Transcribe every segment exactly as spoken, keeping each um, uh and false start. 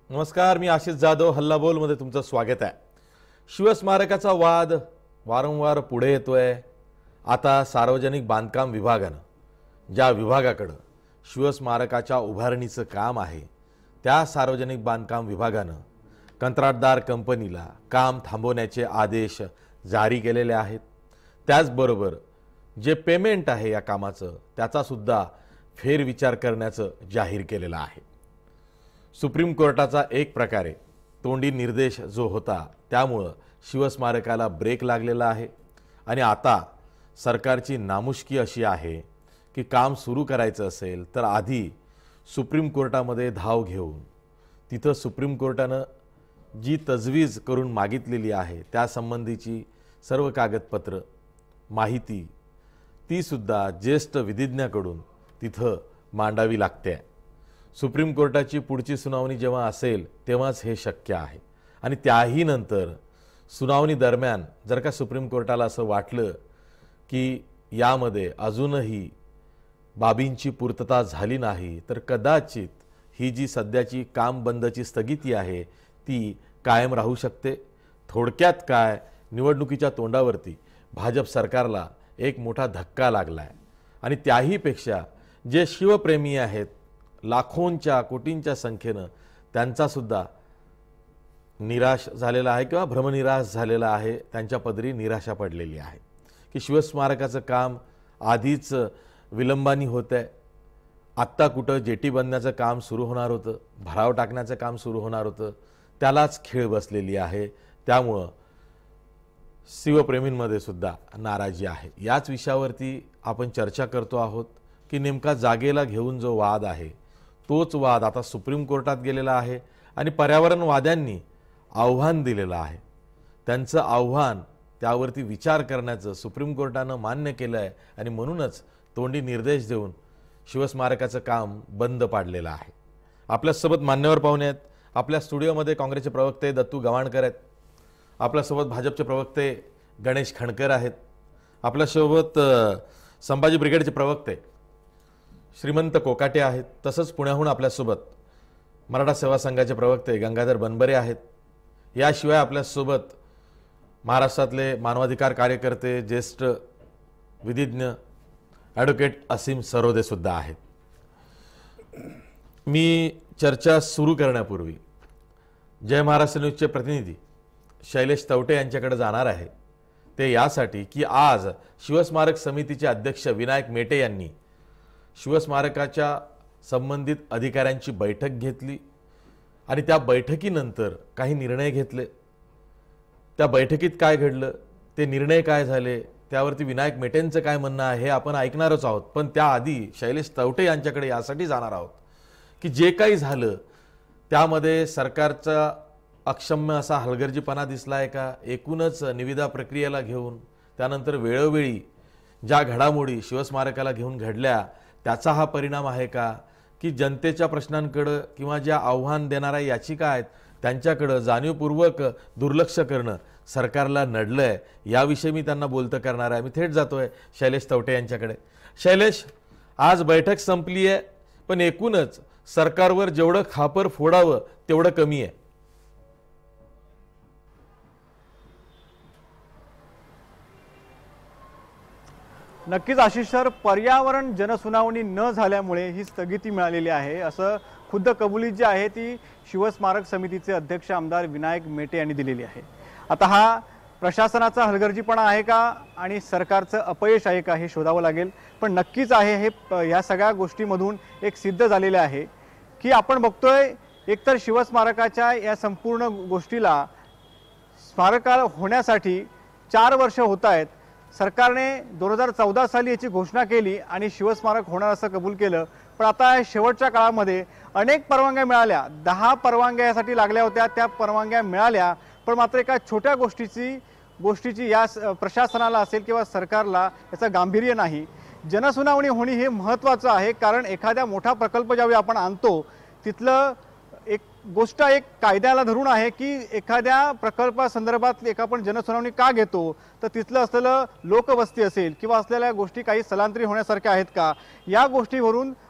नमस्कार, मी आशिष जाधव हल्ला बोल मध्ये तुमचं स्वागत आहे। शिवस्मारकाचा वाद वारंवार पुढे येतोय। आता सार्वजनिक बांधकाम विभागानं ज्या विभागाकडे शिवस्मारकाच्या उभारणीचं काम आहे त्या सार्वजनिक बांधकाम विभागानं कंत्राटदार कंपनीला काम थांबवण्याचे आदेश जारी केलेले आहेत। त्याचबरोबर जे पेमेंट आहे या कामाचं त्याचा सुद्धा फेरविचार करण्याचं जाहीर केलेलं आहे। सुप्रीम कोर्टाचा एक प्रकारे तोंडी निर्देश जो होता त्यामुळे शिवस्मारकाला ब्रेक लागलेला आहे आणि आता सरकारची नामुष्की अशी आहे की काम सुरू करायचं असेल तर आधी सुप्रीम कोर्टामध्ये धाव घेऊन तिथं सुप्रीम कोर्टानं जी तजवीज करून मागितलेली आहे त्या संबंधीची सर्व कागदपत्र माहिती ती सुद्धा ज्येष्ठ विधिज्ञाकडून तिथं मांडावी लागते। सुप्रीम कोर्टाची पुढची सुनावणी जेव्हा असेल तेव्हाच हे शक्य आहे आणि त्याही नंतर सुनावणी दरम्यान जर का सुप्रीम कोर्टाला असं वाटलं की यामध्ये अजूनही बाबींची पूर्तता झाली नाही तर कदाचित ही जी सध्याची काम बंदची स्थगिती आहे ती कायम राहू शकते। थोडक्यात काय, निवडणुकीच्या तोंडावरती भाजप सरकारला एक मोठा धक्का लागलाय आणि त्याहीपेक्षा जे शिवप्रेमी आहेत लाखोंच्या कोटींच्या संख्येनं त्यांचा सुद्धा निराश झालेला आहे किंवा भ्रमनिराश झालेला आहे। त्यांच्या पदरी निराशा पडलेली आहे की शिवस्मारकाचं काम आधीच विलंबानी होतंय। आत्ता कुठं जेटी बांधण्याचं काम सुरू होणार होतं, भराव टाकण्याचं काम सुरू होणार होतं, त्यालाच खीळ बसलेली आहे। त्यामुळं शिवप्रेमींमध्ये सुद्धा नाराजी आहे। याच विषयावरती आपण चर्चा करतो आहोत की नेमका जागेला घेऊन जो वाद आहे तोच वाद आता सुप्रीम कोर्टात गेलेला आहे आणि पर्यावरणवाद्यांनी आव्हान दिलेलं आहे। त्यांचं आव्हान त्यावरती विचार करण्याचं सुप्रीम कोर्टानं मान्य केलं आहे आणि म्हणूनच तोंडी निर्देश देऊन शिवस्मारकाचं काम बंद पाडलेलं आहे। आपल्यासोबत मान्यवर पाहुणे आहेत। आपल्या स्टुडिओमध्ये काँग्रेसचे प्रवक्ते दत्तू गवाणकर आहेत, आपल्यासोबत भाजपचे प्रवक्ते गणेश खणकर आहेत, आपल्यासोबत संभाजी ब्रिगेडचे प्रवक्ते श्रीमंत कोकाटे आहेत, तसंच पुण्याहून आपल्यासोबत मराठा सेवा संघाचे प्रवक्ते गंगाधर बनबरे आहेत। याशिवाय आपल्यासोबत महाराष्ट्रातले मानवाधिकार कार्यकर्ते ज्येष्ठ विधिज्ञ ॲडव्होकेट असीम सरोदे सुद्धा आहेत। मी चर्चा सुरू करण्यापूर्वी जय महाराष्ट्र न्यूजचे प्रतिनिधी शैलेश तवटे यांच्याकडे जाणार आहे। ते यासाठी की आज शिवस्मारक समितीचे अध्यक्ष विनायक मेटे यांनी शिवस्मारकाच्या संबंधित अधिकाऱ्यांची बैठक घेतली आणि त्या बैठकीनंतर काही निर्णय घेतले। त्या बैठकीत काय घडलं, ते निर्णय काय झाले, त्यावरती विनायक मेटेंचं काय म्हणणं आहे हे आपण ऐकणारच आहोत। पण त्याआधी शैलेश तवटे यांच्याकडे यासाठी जाणार आहोत की जे काही झालं त्यामध्ये सरकारचा अक्षम्य असा हलगर्जीपणा दिसलाय का, एकूणच निविदा प्रक्रियेला घेऊन त्यानंतर वेळोवेळी ज्या घडामोडी शिवस्मारकाला घेऊन घडल्या त्याचा हा परिणाम आहे का, की जनतेच्या प्रश्नांकडे किंवा ज्या आव्हान देणाऱ्या याचिका आहेत त्यांच्याकडे जाणीवपूर्वक दुर्लक्ष करणं सरकारला नडलंय। याविषयी मी त्यांना बोलतं करणार आहे। मी थेट जातोय शैलेश तवटे यांच्याकडे। शैलेश, आज बैठक संपली आहे पण एकूणच सरकारवर जेवढं खापर फोडावं तेवढं कमी आहे। नक्कीच आशिष सर, पर्यावरण जनसुनावणी न झाल्यामुळे ही स्थगिती मिळालेली आहे असं खुद्द कबुली जी आहे ती शिवस्मारक समितीचे अध्यक्ष आमदार विनायक मेटे यांनी दिलेली आहे। आता हा प्रशासनाचा हलगर्जीपणा आहे का आणि सरकारचं अपयश आहे का हे शोधावं लागेल। पण नक्कीच आहे हे या सगळ्या गोष्टींमधून एक सिद्ध झालेले आहे की आपण बघतोय एकतर शिवस्मारकाच्या या संपूर्ण गोष्टीला स्मारक होण्यासाठी चार वर्ष होत आहेत। सरकारने दोन हजार चौदा साली याची घोषणा केली आणि शिवस्मारक होणार असं कबूल केलं, पण आता शेवटच्या काळामध्ये अनेक परवानग्या मिळाल्या, दहा परवानग्या यासाठी लागल्या होत्या, त्या परवानग्या मिळाल्या पण मात्र एका छोट्या गोष्टीची गोष्टीची या प्रशासनाला असेल किंवा सरकारला याचं गांभीर्य नाही। जनसुनावणी होणे हे महत्त्वाचं आहे कारण एखाद्या मोठा प्रकल्प ज्यावेळी आपण आणतो तिथलं एक गोष्ट एक कायद्याला धरून आहे की एखाद्या प्रकल्पासंदर्भात एक आपण जनसुनावणी का घेतो तर तिथलं असलेलं लोकवस्ती असेल किंवा असलेल्या गोष्टी काही स्थलांतरित होण्यासारख्या आहेत का, या गोष्टीवरून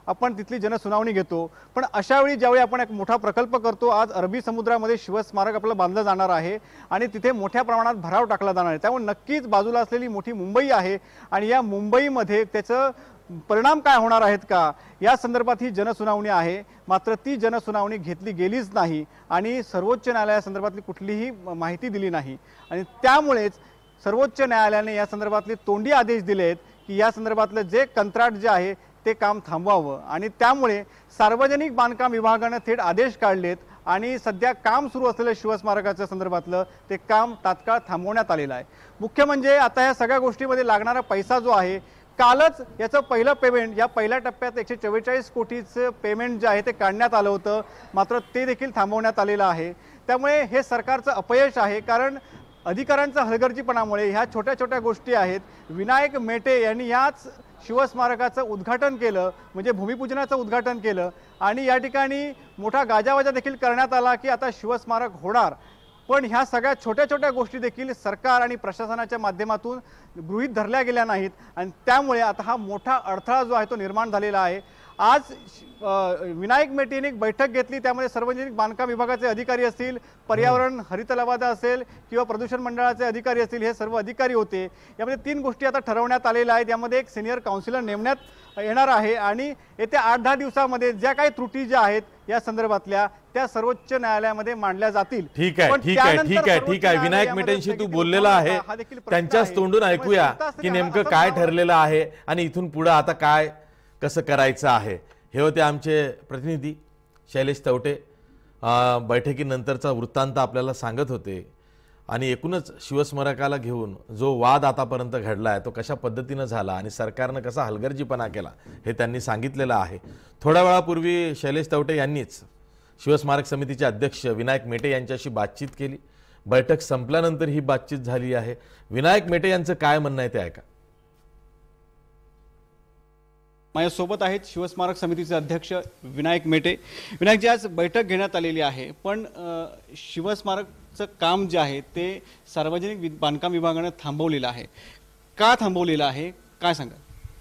आपण तिथली जनसुनावणी घेतो। पण अशा वेळी ज्यावेळी आपण एक मोठा प्रकल्प करतो, आज अरबी समुद्रामध्ये शिवस्मारक आपलं बांधलं जाणार आहे आणि तिथे मोठ्या प्रमाणात भराव टाकला जाणार आहे। त्यामुळे नक्कीच बाजूला असलेली मोठी मुंबई आहे आणि या मुंबईमध्ये त्याचं परिणाम काय होणार आहेत का या संदर्भात ही जनसुनावणी आहे। मात्र ती जनसुनावणी घेतली गेलीच नाही आणि सर्वोच्च न्यायालयासंदर्भातली कुठलीही माहिती दिली नाही आणि त्यामुळेच सर्वोच्च न्यायालयाने या संदर्भातले तोंडी आदेश दिलेत की या संदर्भातलं जे कंत्राट जे आहे ते काम थांबवावं आणि त्यामुळे सार्वजनिक बांधकाम विभागाने थेट आदेश काढलेत आणि सध्या काम सुरू असलेल्या शिवस्मारकाच्या संदर्भातलं ते काम तात्काळ थांबवण्यात आलेलं आहे। मुख्य म्हणजे आता या सगळ्या गोष्टीमध्ये लागणारा पैसा जो आहे, कालच याचं पहिलं पेमेंट या पहिल्या टप्प्यात एकशे चव्वेचाळीस कोटीचं पेमेंट जे आहे ते काढण्यात आलं होतं, मात्र ते देखील थांबवण्यात आलेलं आहे। त्यामुळे हे सरकारचं अपयश आहे, कारण अधिकाऱ्यांचा हलगर्जीपणामुळे ह्या छोट्या छोट्या गोष्टी आहेत। विनायक मेटे यांनी याच शिवस्मारकाचं उद्घाटन केलं, म्हणजे भूमिपूजनाचं उद्घाटन केलं आणि या ठिकाणी मोठा गाजावाजा देखील करण्यात आला की आता शिवस्मारक होणार। पण ह्या सगळ्या छोट्या छोट्या गोष्टी देखील सरकार आणि प्रशासनाच्या माध्यमातून गृहीत धरल्या गेल्या नाहीत आणि त्यामुळे आता हा मोठा अडथळा जो आहे तो निर्माण झालेला आहे। आज विनायक मेटे यांनी एक बैठक घेतली, त्यामध्ये सार्वजनिक बांधकाम विभागाचे अधिकारी असतील, पर्यावरण हरित लवादा असेल किंवा प्रदूषण मंडळाचे अधिकारी असतील, हे सर्व अधिकारी होते। यामध्ये तीन गोष्टी आता ठरवण्यात आलेल्या आहेत। यामध्ये एक सिनियर काउन्सिलर नेमण्यात येणार आहे आणि येत्या आठ दहा दिवसामध्ये ज्या काही त्रुटी ज्या आहेत या संदर्भातल्या त्या सर्वोच्च न्यायालयामध्ये मांडल्या जातील। ठीक आहे ठीक आहे ठीक आहे ठीक आहे विनायक मेटेंशी तू बोललेला आहे, त्यांच्याच तोंडून ऐकूया की नेमकं काय ठरलेलं आहे आणि इथून पुढे आता काय कसं करायचं आहे। हे होते आमचे प्रतिनिधी शैलेश तवटे, बैठकीनंतरचा वृत्तांत आपल्याला सांगत होते आणि एकूणच शिवस्मारकाला घेऊन जो वाद आतापर्यंत घडला आहे तो कशा पद्धतीनं झाला आणि सरकारनं कसा हलगर्जीपणा केला हे त्यांनी सांगितलेलं आहे। थोड्या वेळापूर्वी शैलेश तवटे यांनीच शिवस्मारक समितीचे अध्यक्ष विनायक मेटे यांच्याशी बातचीत केली। बैठक संपल्यानंतर ही बातचीत झाली आहे। विनायक मेटे यांचं काय म्हणणं आहे ते ऐका। माझ्यासोबत आहेत शिवस्मारक समितीचे अध्यक्ष विनायक मेटे। विनायकजी, आज बैठक घेण्यात आलेली आहे, पण शिवस्मारकचं काम जे आहे ते सार्वजनिक बांधकाम विभागाने थांबवलेलं आहे, का थांबवलेलं आहे काय सांगा?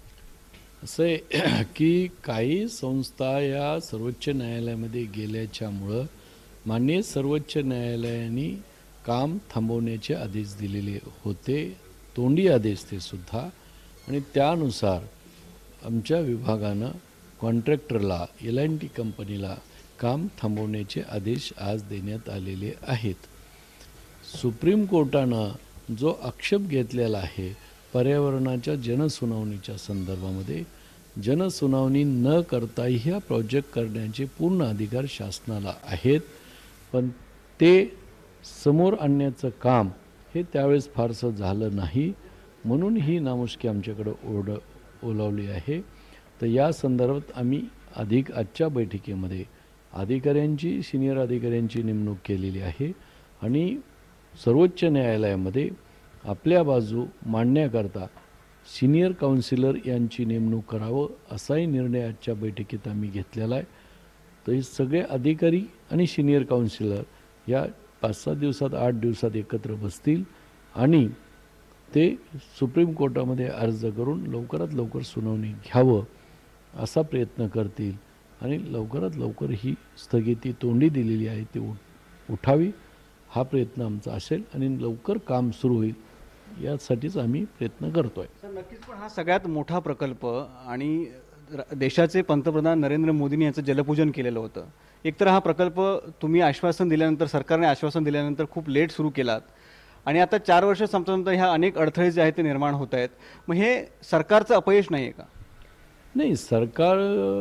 असं आहे की काही संस्था या सर्वोच्च न्यायालयामध्ये गेल्याच्यामुळं माननीय सर्वोच्च न्यायालयाने काम थांबवण्याचे आदेश दिलेले होते, तोंडी आदेश ते सुद्धा, आणि त्यानुसार आमच्या विभागानं कॉन्ट्रॅक्टरला एल एन टी कंपनीला काम थांबवण्याचे आदेश आज देण्यात आलेले आहेत। सुप्रीम कोर्टानं जो आक्षेप घेतलेला आहे पर्यावरणाच्या जनसुनावणीच्या संदर्भामध्ये, जनसुनावणी न करताही हा प्रोजेक्ट करण्याचे पूर्ण अधिकार शासनाला आहेत, पण ते समोर आणण्याचं काम हे त्यावेळेस फारसं झालं नाही, म्हणून ही नामुष्की आमच्याकडे ओढ ओलावली आहे। तर या संदर्भात आम्ही अधिक आजच्या बैठकीमध्ये अधिकाऱ्यांची सिनियर अधिकाऱ्यांची नेमणूक केलेली आहे आणि सर्वोच्च न्यायालयामध्ये आपल्या बाजू मांडण्याकरता सिनियर काउन्सिलर यांची नेमणूक करावं असाही निर्णय आजच्या बैठकीत आम्ही घेतलेला आहे। तर हे सगळे अधिकारी आणि सिनियर काउन्सिलर या पाच सात दिवसात आठ दिवसात एकत्र बसतील आणि ते सुप्रीम कोर्टामध्ये अर्ज करून लवकरात लवकर सुनावणी घ्यावं असा प्रयत्न करतील आणि लवकरात लवकर ही स्थगिती तोंडी दिलेली आहे ती उठावी हा प्रयत्न आमचा असेल आणि लवकर काम सुरू होईल यासाठीच आम्ही प्रयत्न करतो आहे। सर, नक्कीच, पण हा सगळ्यात मोठा प्रकल्प आणि देशाचे पंतप्रधान नरेंद्र मोदींनी याचं जलपूजन केलेलं होतं। एकतर हा प्रकल्प तुम्ही आश्वासन दिल्यानंतर, सरकारने आश्वासन दिल्यानंतर खूप लेट सुरू केलात आणि आता चार वर्ष संपल्यानंतर ह्या अनेक अडथळे जे आहेत ते निर्माण होत आहेत। मग हे सरकारचं अपयश नाही आहे का? नाही, सरकार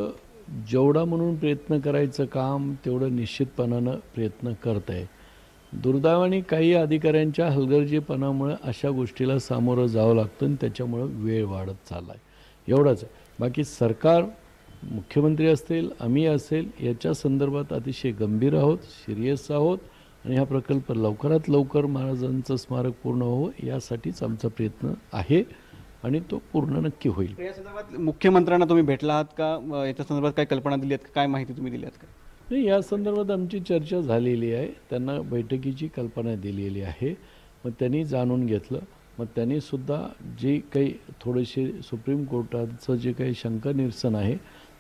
जेवढा म्हणून प्रयत्न करायचं काम तेवढं निश्चितपणानं प्रयत्न करत आहे। दुर्दैवाने काही अधिकाऱ्यांच्या हलगर्जीपणामुळे अशा गोष्टीला सामोरं जावं लागतं आणि त्याच्यामुळं वेळ वाढत चालला आहे, एवढंच आहे। बाकी सरकार, मुख्यमंत्री असतील, आम्ही असेल, याच्या संदर्भात अतिशय गंभीर आहोत, सिरियस आहोत आणि हा प्रकल्प लवकरात लवकर महाराजांचं स्मारक पूर्ण व्हावं यासाठीच आमचा प्रयत्न आहे आणि तो पूर्ण नक्की होईल। या संदर्भात मुख्यमंत्र्यांना तुम्ही भेटला आहात का? याच्या संदर्भात काय कल्पना दिली आहेत, काय माहिती तुम्ही दिली आहेत का? नाही, या संदर्भात आमची चर्चा झालेली आहे, त्यांना बैठकीची कल्पना दिलेली आहे, मग त्यांनी जाणून घेतलं, मग त्यांनी सुद्धा जे काही थोडेसे सुप्रीम कोर्टाचं जे काही शंका निरसन आहे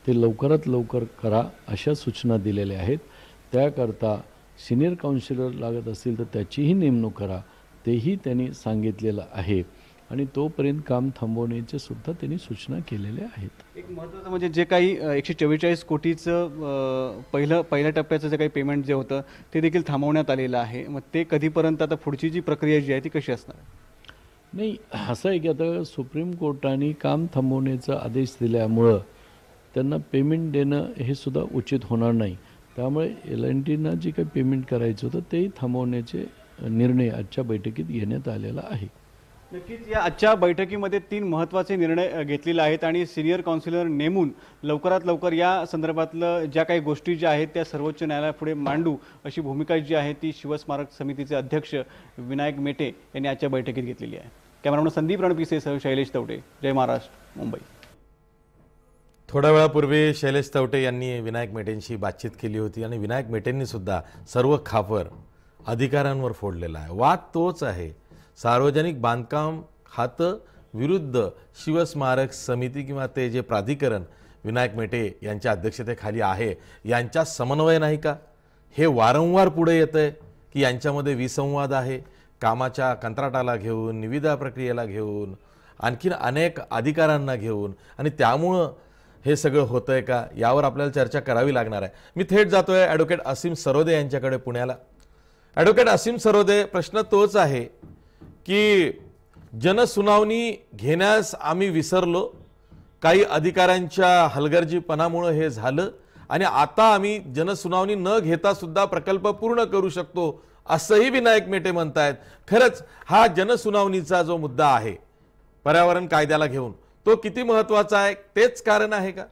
ते लवकरात लवकर करा अशा सूचना दिलेल्या आहेत. त्याकरता सिनियर काउन्सिलर लागत असेल तर त्याचीही नेमणूक करा तेही त्यांनी सांगितलेलं आहे आणि तोपर्यंत काम थांबवण्याच्या सुद्धा त्यांनी सूचना केलेल्या आहेत. एक महत्त्वाचं म्हणजे जे काही अ, एकशे चव्वेचाळीस कोटीचं अ, पहिलं पहिल्या टप्प्याचं जे काही पेमेंट जे होतं ते देखील थांबवण्यात आलेलं आहे. मग ते कधीपर्यंत आता पुढची जी प्रक्रिया जी आहे ती कशी असणार? नाही, असं आहे की आता सुप्रीम कोर्टाने काम थांबवण्याचा आदेश दिल्यामुळं त्यांना पेमेंट देणं हे सुद्धा उचित होणार नाही. त्यामुळे एल एन टीना जे काही पेमेंट करायचं होतं तेही थांबवण्याचे निर्णय आजच्या बैठकीत घेण्यात आलेला आहे. नक्कीच या आजच्या बैठकीमध्ये तीन महत्त्वाचे निर्णय अ, घेतलेले आहेत आणि सिनियर काउन्सिलर नेमून लवकरात लवकर या संदर्भातलं ज्या काही गोष्टी ज्या आहेत त्या सर्वोच्च न्यायालयापुढे मांडू अशी भूमिका जी आहे ती शिवस्मारक समितीचे अध्यक्ष विनायक मेटे यांनी आजच्या बैठकीत घेतलेली आहे. कॅमेरामन संदीप रणपिसेसह शैलेश तवटे, जय महाराष्ट्र, मुंबई. थोड्या वेळापूर्वी शैलेश तवटे यांनी विनायक मेटेंशी बातचीत केली होती आणि विनायक मेटेंनी सुद्धा सर्व खापर अधिकाऱ्यांवर फोडलेला आहे. वाद तोच आहे, सार्वजनिक बांधकाम खातं विरुद्ध शिवस्मारक समिती किंवा ते जे प्राधिकरण विनायक मेटे यांच्या अध्यक्षतेखाली आहे यांच्या समन्वय नाही का? हे वारंवार पुढे येतं आहे की यांच्यामध्ये विसंवाद आहे. कामाच्या कंत्राटाला घेऊन, निविदा प्रक्रियेला घेऊन, आणखीन अनेक अधिकाऱ्यांना घेऊन, आणि त्यामुळं हे सगळं होतं आहे का यावर आपल्याला चर्चा करावी लागणार आहे. मी थेट जातो आहे ॲडव्होकेट असीम सरोदे यांच्याकडे पुण्याला. ॲडव्होकेट असीम सरोदे, प्रश्न तोच आहे की जनसुनावणी घेण्यास आम्ही विसरलो, काही अधिकाऱ्यांच्या हलगर्जीपणामुळे हे झालं आणि आता आम्ही जनसुनावणी न घेता सुद्धा प्रकल्प पूर्ण करू शकतो असंही विनायक मेटे म्हणतायत. खरंच हा जनसुनावणीचा जो मुद्दा आहे पर्यावरण कायद्याला घेऊन तो किती महत्त्वाचा आहे, तेच कारण आहे का?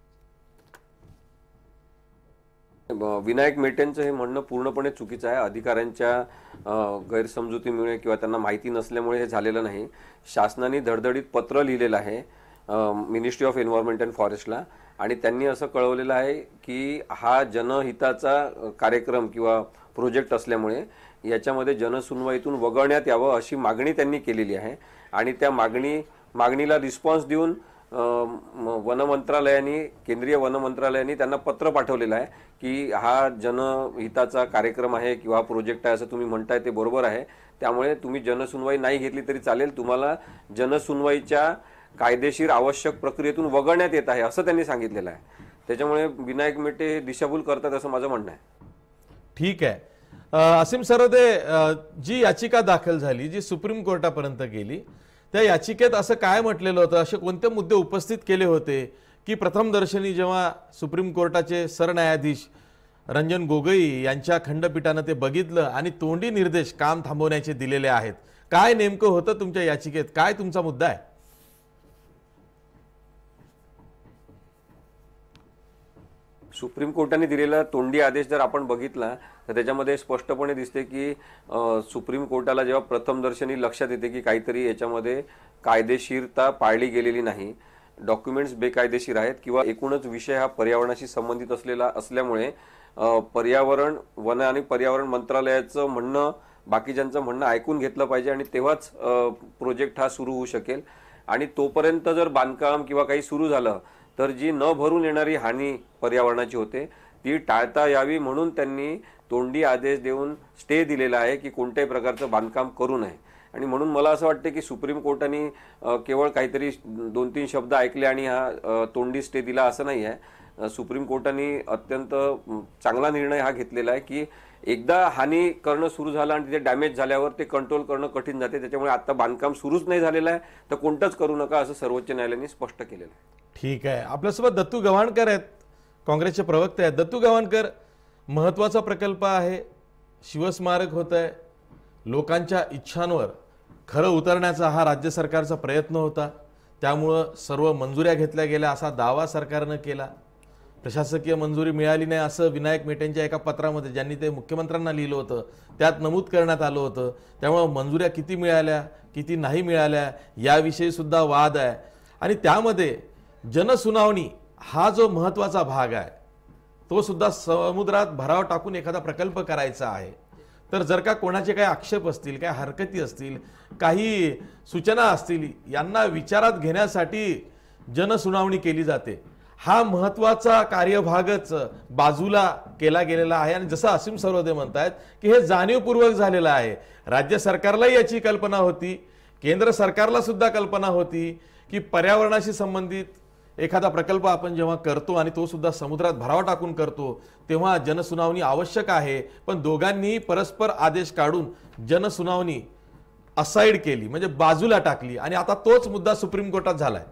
विनायक मेटेंचं हे म्हणणं पूर्णपणे चुकीचं आहे. अधिकाऱ्यांच्या गैरसमजुतीमुळे किंवा त्यांना माहिती नसल्यामुळे हे झालेलं नाही. शासनाने धडधडीत पत्र लिहिलेलं आहे मिनिस्ट्री ऑफ एन्व्हायरमेंट अँड फॉरेस्टला आणि त्यांनी असं कळवलेलं आहे की हा जनहिताचा कार्यक्रम किंवा प्रोजेक्ट असल्यामुळे याच्यामध्ये जनसुनवाईतून वगळण्यात यावं अशी मागणी त्यांनी केलेली आहे आणि त्या मागणी मागणीला रिस्पॉन्स देऊन वन मंत्रालयाने केंद्रीय वन मंत्रालयाने त्यांना पत्र पाठवलेलं आहे की हा जनहिताचा कार्यक्रम आहे किंवा प्रोजेक्ट आहे असं तुम्ही म्हणताय ते बरोबर आहे. त्यामुळे तुम्ही जनसुनवाई नाही घेतली तरी चालेल, तुम्हाला जनसुनवाईच्या कायदेशीर आवश्यक प्रक्रियेतून वगळण्यात येत आहे असं त्यांनी सांगितलेलं आहे. त्याच्यामुळे विनायक मेटे दिशाभूल करतात असं माझं म्हणणं आहे. ठीक आहे. असीम सरोदे, जी याचिका दाखल झाली, जी सुप्रीम कोर्टापर्यंत गेली, त्या याचिकेत असं काय म्हटलेलं होतं, असे कोणते मुद्दे उपस्थित केले होते की प्रथमदर्शनी जेव्हा सुप्रीम कोर्टाचे सरन्यायाधीश रंजन गोगोई यांच्या खंडपीठानं ते बघितलं आणि तोंडी निर्देश काम थांबवण्याचे दिलेले आहेत, काय नेमकं होतं तुमच्या याचिकेत, काय तुमचा मुद्दा आहे? सुप्रीम कोर्टाने दिलेला तोंडी आदेश जर आपण बघितला तर त्याच्यामध्ये स्पष्टपणे दिसते की सुप्रीम कोर्टाला जेव्हा प्रथमदर्शनी लक्षात येते की काहीतरी याच्यामध्ये कायदेशीरता पाळली गेलेली नाही, डॉक्युमेंट्स बेकायदेशीर आहेत किंवा एकूणच विषय हा पर्यावरणाशी संबंधित असलेला असल्यामुळे पर्यावरण वन आणि पर्यावरण मंत्रालयाचं म्हणणं बाकीच्यांचं म्हणणं ऐकून घेतलं पाहिजे आणि तेव्हाच प्रोजेक्ट हा सुरू होऊ शकेल. आणि तोपर्यंत जर बांधकाम किंवा काही सुरू झालं तर जी न भरून येणारी हानी पर्यावरणाची होते ती टाळता यावी म्हणून त्यांनी तोंडी आदेश देऊन स्टे दिलेला आहे की कोणत्याही प्रकारचं बांधकाम करू नये. आणि म्हणून मला असं वाटतं की सुप्रीम कोर्टाने केवळ काहीतरी दोन तीन शब्द ऐकले आणि हा तोंडी स्टे दिला असं नाही आहे. सुप्रीम कोर्टाने अत्यंत चांगला निर्णय हा घेतलेला आहे की एकदा हानी करणं सुरू झालं आणि तिथे डॅमेज झाल्यावर ते कंट्रोल करणं कठीण जाते. त्याच्यामुळे आता बांधकाम सुरूच नाही झालेलं आहे तर कोणतंच करू नका असं सर्वोच्च न्यायालयाने स्पष्ट केलेलं आहे. ठीक आहे. आपल्यासोबत दत्तू गव्हाणकर आहेत, काँग्रेसचे प्रवक्ते आहेत. दत्तू गव्हाणकर, महत्त्वाचा प्रकल्प आहे, शिवस्मारक होत आहे, लोकांच्या इच्छांवर खरं उतरण्याचा हा राज्य सरकारचा प्रयत्न होता, त्यामुळं सर्व मंजुऱ्या घेतल्या गेल्या असा दावा सरकारनं केला. प्रशासकीय मंजुरी मिळाली नाही असं विनायक मेटेंच्या एका पत्रामध्ये, ज्यांनी ते मुख्यमंत्र्यांना लिहिलं होतं, त्यात नमूद करण्यात आलं होतं. त्यामुळं मंजुऱ्या किती मिळाल्या किती नाही मिळाल्या याविषयी सुद्धा वाद आहे. आणि त्यामध्ये जनसुनावणी हा जो महत्त्वाचा भाग आहे तो सुद्धा समुद्रात भराव टाकून एखादा प्रकल्प करायचा आहे तर जर का कोणाचे काही आक्षेप असतील, काही हरकती असतील, काही सूचना असतील, यांना विचारात घेण्यासाठी जनसुनावणी केली जाते. हा महत्वाचा कार्यभागच बाजूला केला गेलेला आहे. आणि जसं असीम सरवदे म्हणतात की हे जाणीवपूर्वक झालेलं आहे. राज्य सरकारलाही याची कल्पना होती, केंद्र सरकारला सुद्धा कल्पना होती की पर्यावरणाशी संबंधित एखादा प्रकल्प आपण जेव्हा करतो आणि तो सुद्धा समुद्रात भरावा टाकून करतो तेव्हा जनसुनावणी आवश्यक आहे. पण दोघांनी परस्पर आदेश काढून जनसुनावणी असाइड केली, म्हणजे बाजूला टाकली. आणि आता तोच मुद्दा सुप्रीम कोर्टात झालाय.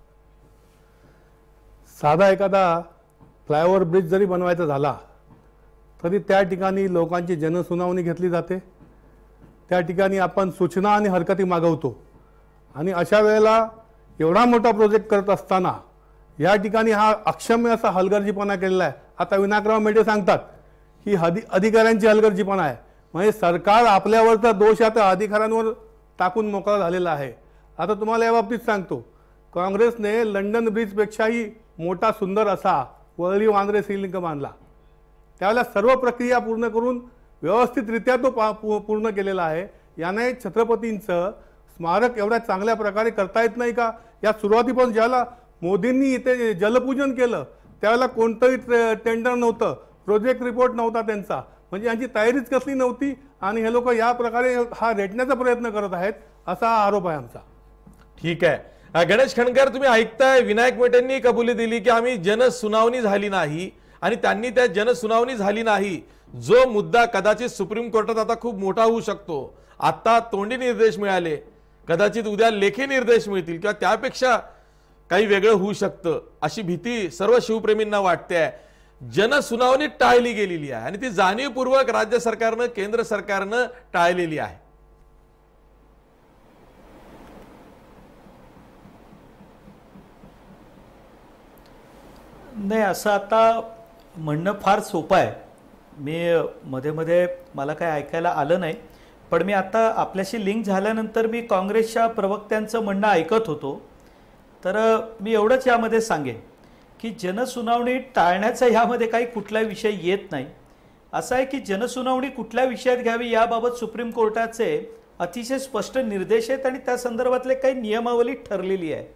साधा एखादा फ्लायओव्हर ब्रिज जरी बनवायचा झाला तरी त्या ठिकाणी लोकांची जनसुनावणी घेतली जाते. त्या ठिकाणी आपण सूचना आणि हरकती मागवतो. आणि अशा वेळेला एवढा मोठा प्रोजेक्ट करत असताना या ठिकाणी हा अक्षम्य असा हलगर्जीपणा केलेला आहे. आता विनायकराव मेटे सांगतात की अधि अधिकाऱ्यांची हलगर्जीपणा आहे. म्हणजे सरकार आपल्यावरचा दोष आता अधिकाऱ्यांवर टाकून मोकळा झालेला आहे. आता तुम्हाला या बाबतीत सांगतो, काँग्रेसने लंडन ब्रिजपेक्षाही मोठा सुंदर असा वरळी वांद्रे सी लिंक बांधला. त्यावेळेला सर्व प्रक्रिया पूर्ण करून व्यवस्थितरित्या तो पा पूर्ण केलेला आहे. याने छत्रपतींचं स्मारक एवढ्या चांगल्या प्रकारे करता येत नाही का? या सुरुवातीपासून ज्याला मोदींनी इथे जलपूजन केलं त्यावेळेला कोणतंही टेंडर नव्हतं, प्रोजेक्ट रिपोर्ट नव्हता त्यांचा, म्हणजे यांची तयारीच कसली नव्हती. आणि हे लोक या प्रकारे हा रेटण्याचा प्रयत्न करत आहेत असा आरोप आहे आमचा. ठीक आहे. गणेश खणकर, तुम्ही ऐकताय, विनायक मेटेंनी कबुली दिली की आम्ही जनसुनावणी झाली नाही. आणि त्यांनी त्या जनसुनावणी झाली नाही जो मुद्दा कदाचित सुप्रीम कोर्टात आता खूप मोठा होऊ शकतो. आता तोंडी निर्देश मिळाले, कदाचित उद्या लेखी निर्देश मिळतील किंवा त्यापेक्षा काही वेगळं होऊ शकतं अशी भीती सर्व शिवप्रेमींना वाटते. जनसुनावणी टाळली गेलेली आहे आणि ती जाणीवपूर्वक राज्य सरकारनं केंद्र सरकारनं टाळलेली आहे. नाही, असं आता म्हणणं फार सोपं आहे. मी मध्ये मध्ये मला काय ऐकायला आलं नाही, पण मी आता आपल्याशी लिंक झाल्यानंतर मी काँग्रेसच्या प्रवक्त्यांचं म्हणणं ऐकत होतो. तर मी एवढंच यामध्ये सांगेन की जनसुनावणी टाळण्याचा ह्यामध्ये काही कुठला विषय येत नाही. असं आहे की जनसुनावणी कुठल्या विषयात घ्यावी याबाबत सुप्रीम कोर्टाचे अतिशय स्पष्ट निर्देश आहेत आणि त्या संदर्भातले काही नियमावली ठरलेली आहे.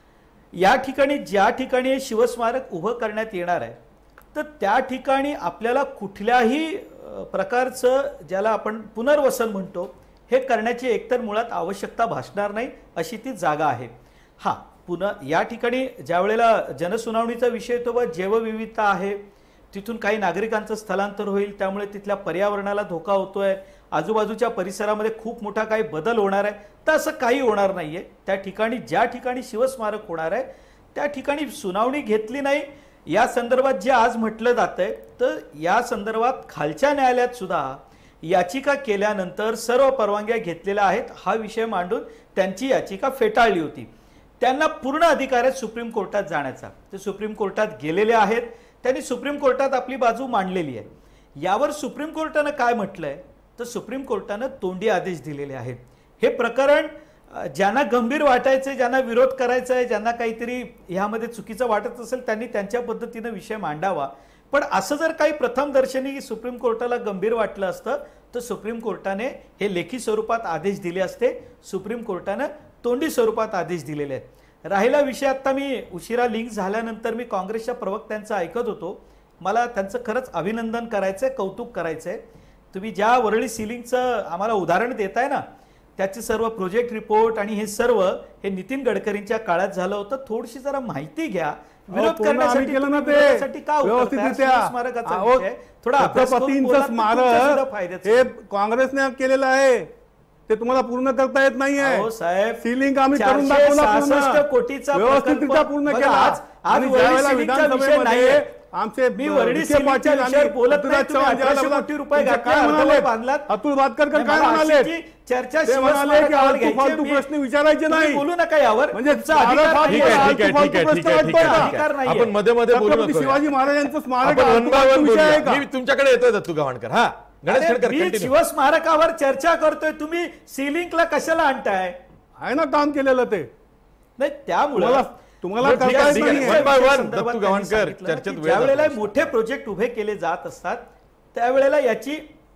या ठिकाणी ज्या ठिकाणी शिवस्मारक उभं करण्यात येणार आहे तर त्या ठिकाणी आपल्याला कुठल्याही प्रकारचं ज्याला आपण पुनर्वसन म्हणतो हे करण्याची एकतर मुळात आवश्यकता भासणार नाही अशी ती जागा आहे. हां, पुन्हा या ठिकाणी ज्या वेळेला जनसुनावणीचा विषय येतो व जैवविविधता आहे, तिथून काही नागरिकांचं स्थलांतर होईल, त्यामुळे तिथल्या पर्यावरणाला धोका होतोय, आजूबाजूच्या परिसरामध्ये खूप मोठा काही बदल होणार आहे, तर असं काही होणार नाहीये. त्या ठिकाणी ज्या ठिकाणी शिवस्मारक होणार आहे त्या ठिकाणी सुनावणी घेतली नाही या संदर्भात जे आज म्हटलं जातंय, तर या संदर्भात खालच्या न्यायालयात सुद्धा याचिका केल्यानंतर सर्व परवानग्या घेतलेल्या आहेत हा विषय मांडून त्यांची याचिका फेटाळली होती. त्यांना पूर्ण अधिकार आहे सुप्रीम कोर्टात जाण्याचा. ते सुप्रीम कोर्टात गेलेले आहेत, त्यांनी सुप्रीम कोर्टात आपली बाजू मांडलेली आहे. यावर सुप्रीम कोर्टानं काय म्हटलंय तर सुप्रीम कोर्टानं तोंडी आदेश दिलेले आहेत. हे प्रकरण ज्यांना गंभीर वाटायचे, ज्यांना विरोध करायचा आहे, ज्यांना काहीतरी ह्यामध्ये चुकीचं वाटत असेल त्यांनी त्यांच्या पद्धतीनं विषय मांडावा. पण असं जर काही प्रथमदर्शनी सुप्रीम कोर्टाला गंभीर वाटलं असतं तर सुप्रीम कोर्टाने हे लेखी स्वरूपात आदेश दिले असते. सुप्रीम कोर्टानं तोंडी स्वरूपात आदेश दिलेले आहेत. राहिला विषय, आता मी उशिरा लिंक झाल्यानंतर मी काँग्रेसच्या प्रवक्त्यांचं ऐकत होतो. मला त्यांचं खरंच अभिनंदन करायचंय, कौतुक करायचंय. तुम्ही ज्या वरळी सिलिंगचं आम्हाला उदाहरण देताय ना, त्याचे सर्व प्रोजेक्ट रिपोर्ट आणि हे सर्व हे नितीन गडकरींच्या काळात झालं होतं. थोडीशी जरा माहिती घ्या. विरोध करण्यासाठी केलं ना ते विरोधासाठी का व्यवस्थितरित्या. स्मारकाचा विषय थोडा अभ्यास करून छत्रपतींचं बोला, तर तुमच्या सुद्धा स्मारक फायद्याचं. हे काँग्रेसने केलेलं आहे, ते तुम्हाला पूर्ण करता येत नाहीये. अहो साहेब, सिलिंग आम्ही करून चारशे दाखवला सहासष्ट पूर्ण. कोटीचा व्यवस्थितरित्या प्रकल्प. पूर्ण बघा, केला. आज- आज आणि वरळी ज्यावेळेला सिलिंगचा विषय विधानसभेमध्ये नाहीये. आमचे मी वरळी विखे सिलिंगच्या पाटील आणि विषयावर बोलत नाही. पृथ्वीराज तुम्ही चव्हाण ज्यावेळेला अठराशे कोटी रुपये तुमच्या घातले, काय अर्धवट म्हणाले? बांधलात. अतुल भातकर काय मला म्हणाले? अशीची चर्चा ते म्हणाले की शिवस्मारकावर आलतू घ्यायची. फालतू मी- प्रश्न विचारायचे तुम्ही नाही. बोलू नका यावर. म्हणजे तुमचा अधिकार भारत हा नाहीये. ठीक आहे, ठीक आहे, फालतू ठीक आहे, प्रश्न ठीक आहे, ठीक वाटतोय आहे, का? ठीक आहे. नाहीये. आपण मध्ये मध्ये बोलू छत्रपती नको. शिवाजी महाराजांचं स्मारक आपण वन बाय वन फालतू विषय आहे बोलूया. का? मी तुमच्याकडे येतोय दत्तू गव्हाणकर. हा, गणेश अरे, खडकर मी कंटिन्यू. शिवस्मारकावर चर्चा करतोय, तुम्ही सिलिंगला कशाला आणताय? आहे ना काम केलेलं ते. नाही, त्यामुळे तुम्हाला तुम्हाला ठीक आहे, करता येत ठीक आहे. नाहीये. वन बाय वन संदर्भात दत्तू त्यांनी गव्हाणकर सांगितलं ना चर्चेत की वेळ ज्या वेळेला जातो. मोठे प्रोजेक्ट उभे केले जात असतात त्यावेळेला याची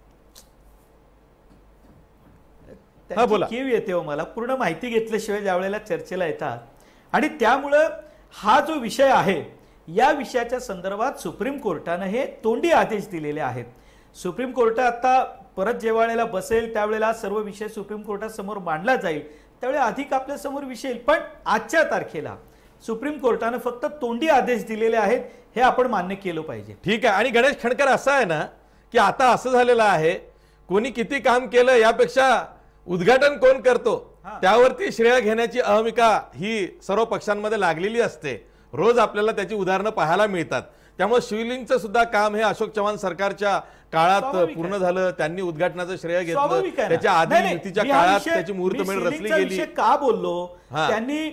हा, बोला. कीव येते हो मला. पूर्ण माहिती घेतल्याशिवाय ज्या वेळेला चर्चेला येतात आणि त्यामुळं हा जो विषय आहे या विषयाच्या संदर्भात सुप्रीम कोर्टानं हे तोंडी आदेश दिलेले आहेत. सुप्रीम कोर्ट आता परत जेव्हा बसेल त्यावेळेला सर्व विषय सुप्रीम कोर्टासमोर मांडला जाईल, त्यावेळी अधिक आपल्या समोर विषय येईल. पण आजच्या तारखेला सुप्रीम कोर्टानं फक्त तोंडी आदेश दिलेले आहेत, हे आपण मान्य केलं पाहिजे. ठीक आहे. आणि गणेश खणकर असं आहे ना की आता असं झालेलं आहे, कोणी किती काम केलं यापेक्षा उद्घाटन कोण करतो त्यावरती श्रेय घेण्याची अहमिका ही सर्व पक्षांमध्ये लागलेली असते. रोज आपल्याला त्याची उदाहरणं पाहायला मिळतात. त्यामुळे शिवलिंगचं सुद्धा काम हे अशोक चव्हाण सरकारच्या काळात पूर्ण झालं. त्यांनी उद्घाटनाचं श्रेय घेतलं. त्याच्या आधी युतीच्या काळात त्याची मुहूर्तमेढ रचली गेली. का बोललो त्यांनी?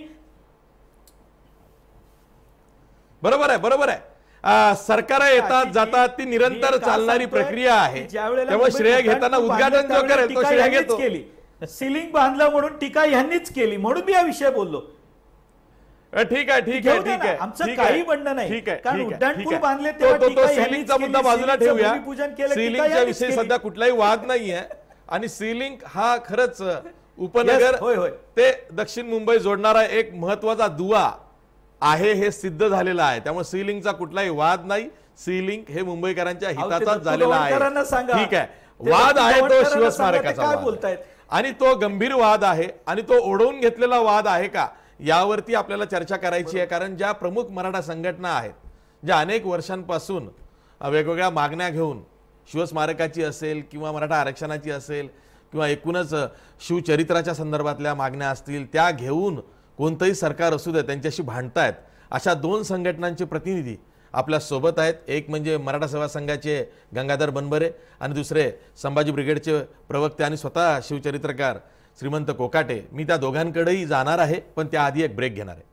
बरोबर आहे, बरोबर आहे. सरकार येतात जातात, ती निरंतर चालणारी प्रक्रिया आहे. त्यामुळे श्रेय घेताना उद्घाटन जो करेल तो श्रेय घेतो. सिलिंग बांधलं म्हणून टीका यांनीच केली, म्हणून मी या विषय बोललो. ठीक आहे, ठीक आहे, ठीक आहे. आमचं काही म्हणणं नाही. ठीक आहे, कारण उड्डाणपूल बांधले सिलिंगचा मुद्दा बाजूला ठेवूया. सिलिंगच्या विषयी सध्या कुठलाही वाद नाहीये. आणि सिलिंग हा खरंच उपनगर ते दक्षिण मुंबई जोडणारा एक महत्वाचा दुवा आहे हे सिद्ध झालेलं आहे. त्यामुळे सिलिंगचा कुठलाही वाद नाही. सिलिंग हे मुंबईकरांच्या हिताचाच झालेला आहे. ठीक आहे. वाद आहे तो शिवस्मारकाचा वाद आणि तो गंभीर वाद आहे आणि तो ओढवून घेतलेला वाद आहे का यावरती आपल्याला चर्चा करायची आहे. कारण ज्या प्रमुख मराठा संघटना आहेत, ज्या अनेक वर्षांपासून वेगवेगळ्या मागण्या घेऊन शिवस्मारकाची असेल किंवा मराठा आरक्षणाची असेल किंवा एकूणच शिवचरित्राच्या संदर्भातल्या मागण्या असतील, त्या घेऊन कोणतंही सरकार असू दे त्यांच्याशी भांडतायत, अशा दोन संघटनांचे प्रतिनिधी आपल्या सोबत आहेत. एक म्हणजे मराठा सेवा संघाचे गंगाधर बनबरे आणि दुसरे संभाजी ब्रिगेडचे प्रवक्ते आणि स्वतः शिवचरित्रकार श्रीमंत कोकाटे. मी त्या दोघांकडेही जाणार आहे, पण त्याआधी एक ब्रेक घेणार आहे.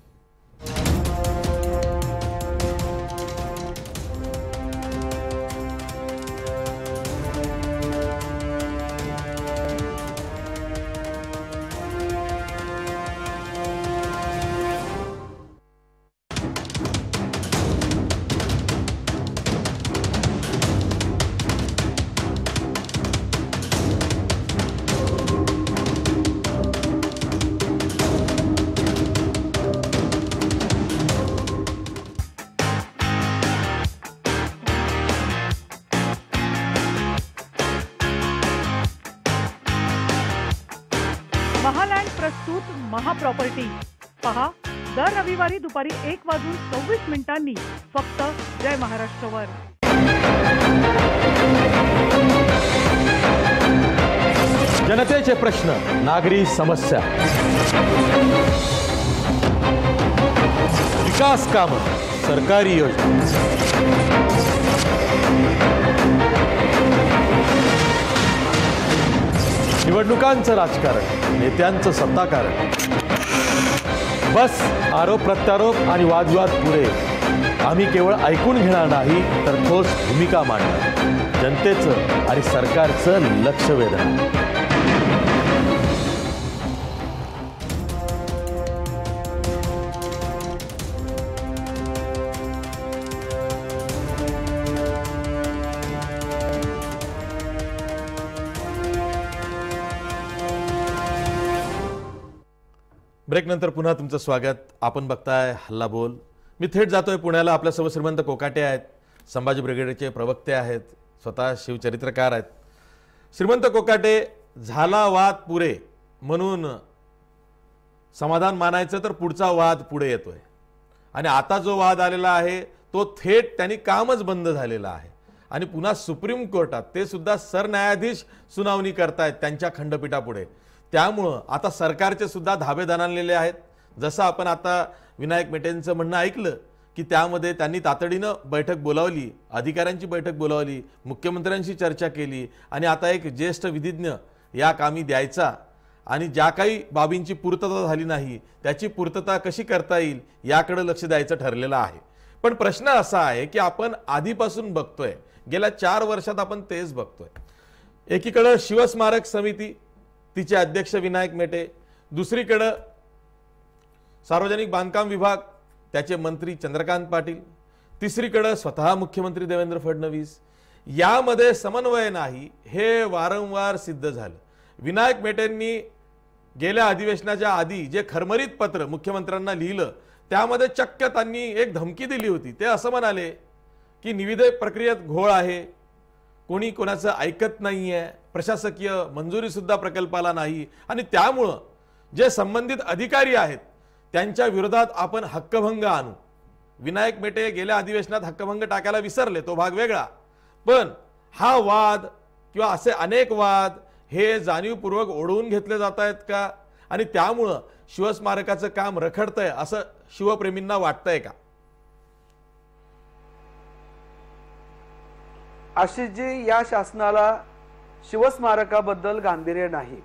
महालँड प्रस्तुत महाप्रॉपर्टी पहा दर रविवारी दुपारी एक वाजून सव्वीस मिनिटांनी फक्त जय महाराष्ट्रवर. जनतेचे प्रश्न, नागरी समस्या, विकास कामं, सरकारी योजना, निवडणुकांचं राजकारण, नेत्यांचं सत्ताकारण, बस आरोप प्रत्यारोप आणि वादविवाद पुरे. आम्ही केवळ ऐकून घेणार नाही तर ठोस भूमिका मांडणार, जनतेचं आणि सरकारचं लक्ष वेधणार. ब्रेक नंतर पुन्हा तुमचं स्वागत. आपण बघताय हल्ला बोल. मी थेट जातोय पुण्याला. आपल्यासोबत श्रीमंत कोकाटे आहेत, संभाजी ब्रिगेडचे प्रवक्ते आहेत, स्वतः शिवचरित्रकार आहेत. श्रीमंत कोकाटे, झाला वाद पुरे म्हणून समाधान मानायचं तर पुढचा वाद पुढे येतोय आणि आता जो वाद आलेला आहे तो थेट त्यांनी कामच बंद झालेला आहे आणि पुन्हा सुप्रीम कोर्टात ते सुद्धा सरन्यायाधीश सुनावणी करतायत त्यांच्या खंडपीठापुढे. त्यामुळं आता सरकारचे सुद्धा धाबे दणाणलेले आहेत. जसं आपण आता विनायक मेटेंचं म्हणणं ऐकलं की त्यामध्ये त्यांनी तातडीनं बैठक बोलावली, अधिकाऱ्यांची बैठक बोलावली, मुख्यमंत्र्यांशी चर्चा केली आणि आता एक ज्येष्ठ विधिज्ञ या कामी द्यायचा आणि ज्या काही बाबींची पूर्तता झाली नाही त्याची पूर्तता कशी करता येईल याकडे लक्ष द्यायचं ठरलेलं आहे. पण प्रश्न असा आहे की आपण आधीपासून बघतोय, गेल्या चार वर्षात आपण तेच बघतोय. एकीकडे शिवस्मारक समिती, तिचे अध्यक्ष विनायक मेटे, दुसरीकडे सार्वजनिक बांधकाम विभाग, त्याचे मंत्री चंद्रकांत पाटील, तिसरीकडे स्वतः मुख्यमंत्री देवेंद्र फडणवीस. यामध्ये समन्वय नाही हे वारंवार सिद्ध झालं. विनायक मेटेंनी गेल्या अधिवेशनाच्या आधी जे खरमरीत पत्र मुख्यमंत्र्यांना लिहिलं त्यामध्ये चक्क त्यांनी एक धमकी दिली होती. ते असं म्हणाले की निविदा प्रक्रियेत घोळ आहे, कोणी कोणाचं ऐकत नाहीये, प्रशासकीय मंजुरी सुद्धा प्रकल्पाला नाही आणि त्यामुळं जे संबंधित अधिकारी आहेत त्यांच्या विरोधात आपण हक्कभंग आणू. विनायक मेटे गेल्या अधिवेशनात हक्कभंग टाकायला विसरले, तो भाग वेगळा, पण हा वाद किंवा असे अनेक वाद हे जाणीवपूर्वक ओढवून घेतले जात आहेत का आणि त्यामुळं शिवस्मारकाचं काम रखडतंय असं शिवप्रेमींना वाटतंय का? आशिषजी, या शासनाला शिवस्मारकाबद्दल गांभीर्य नाही.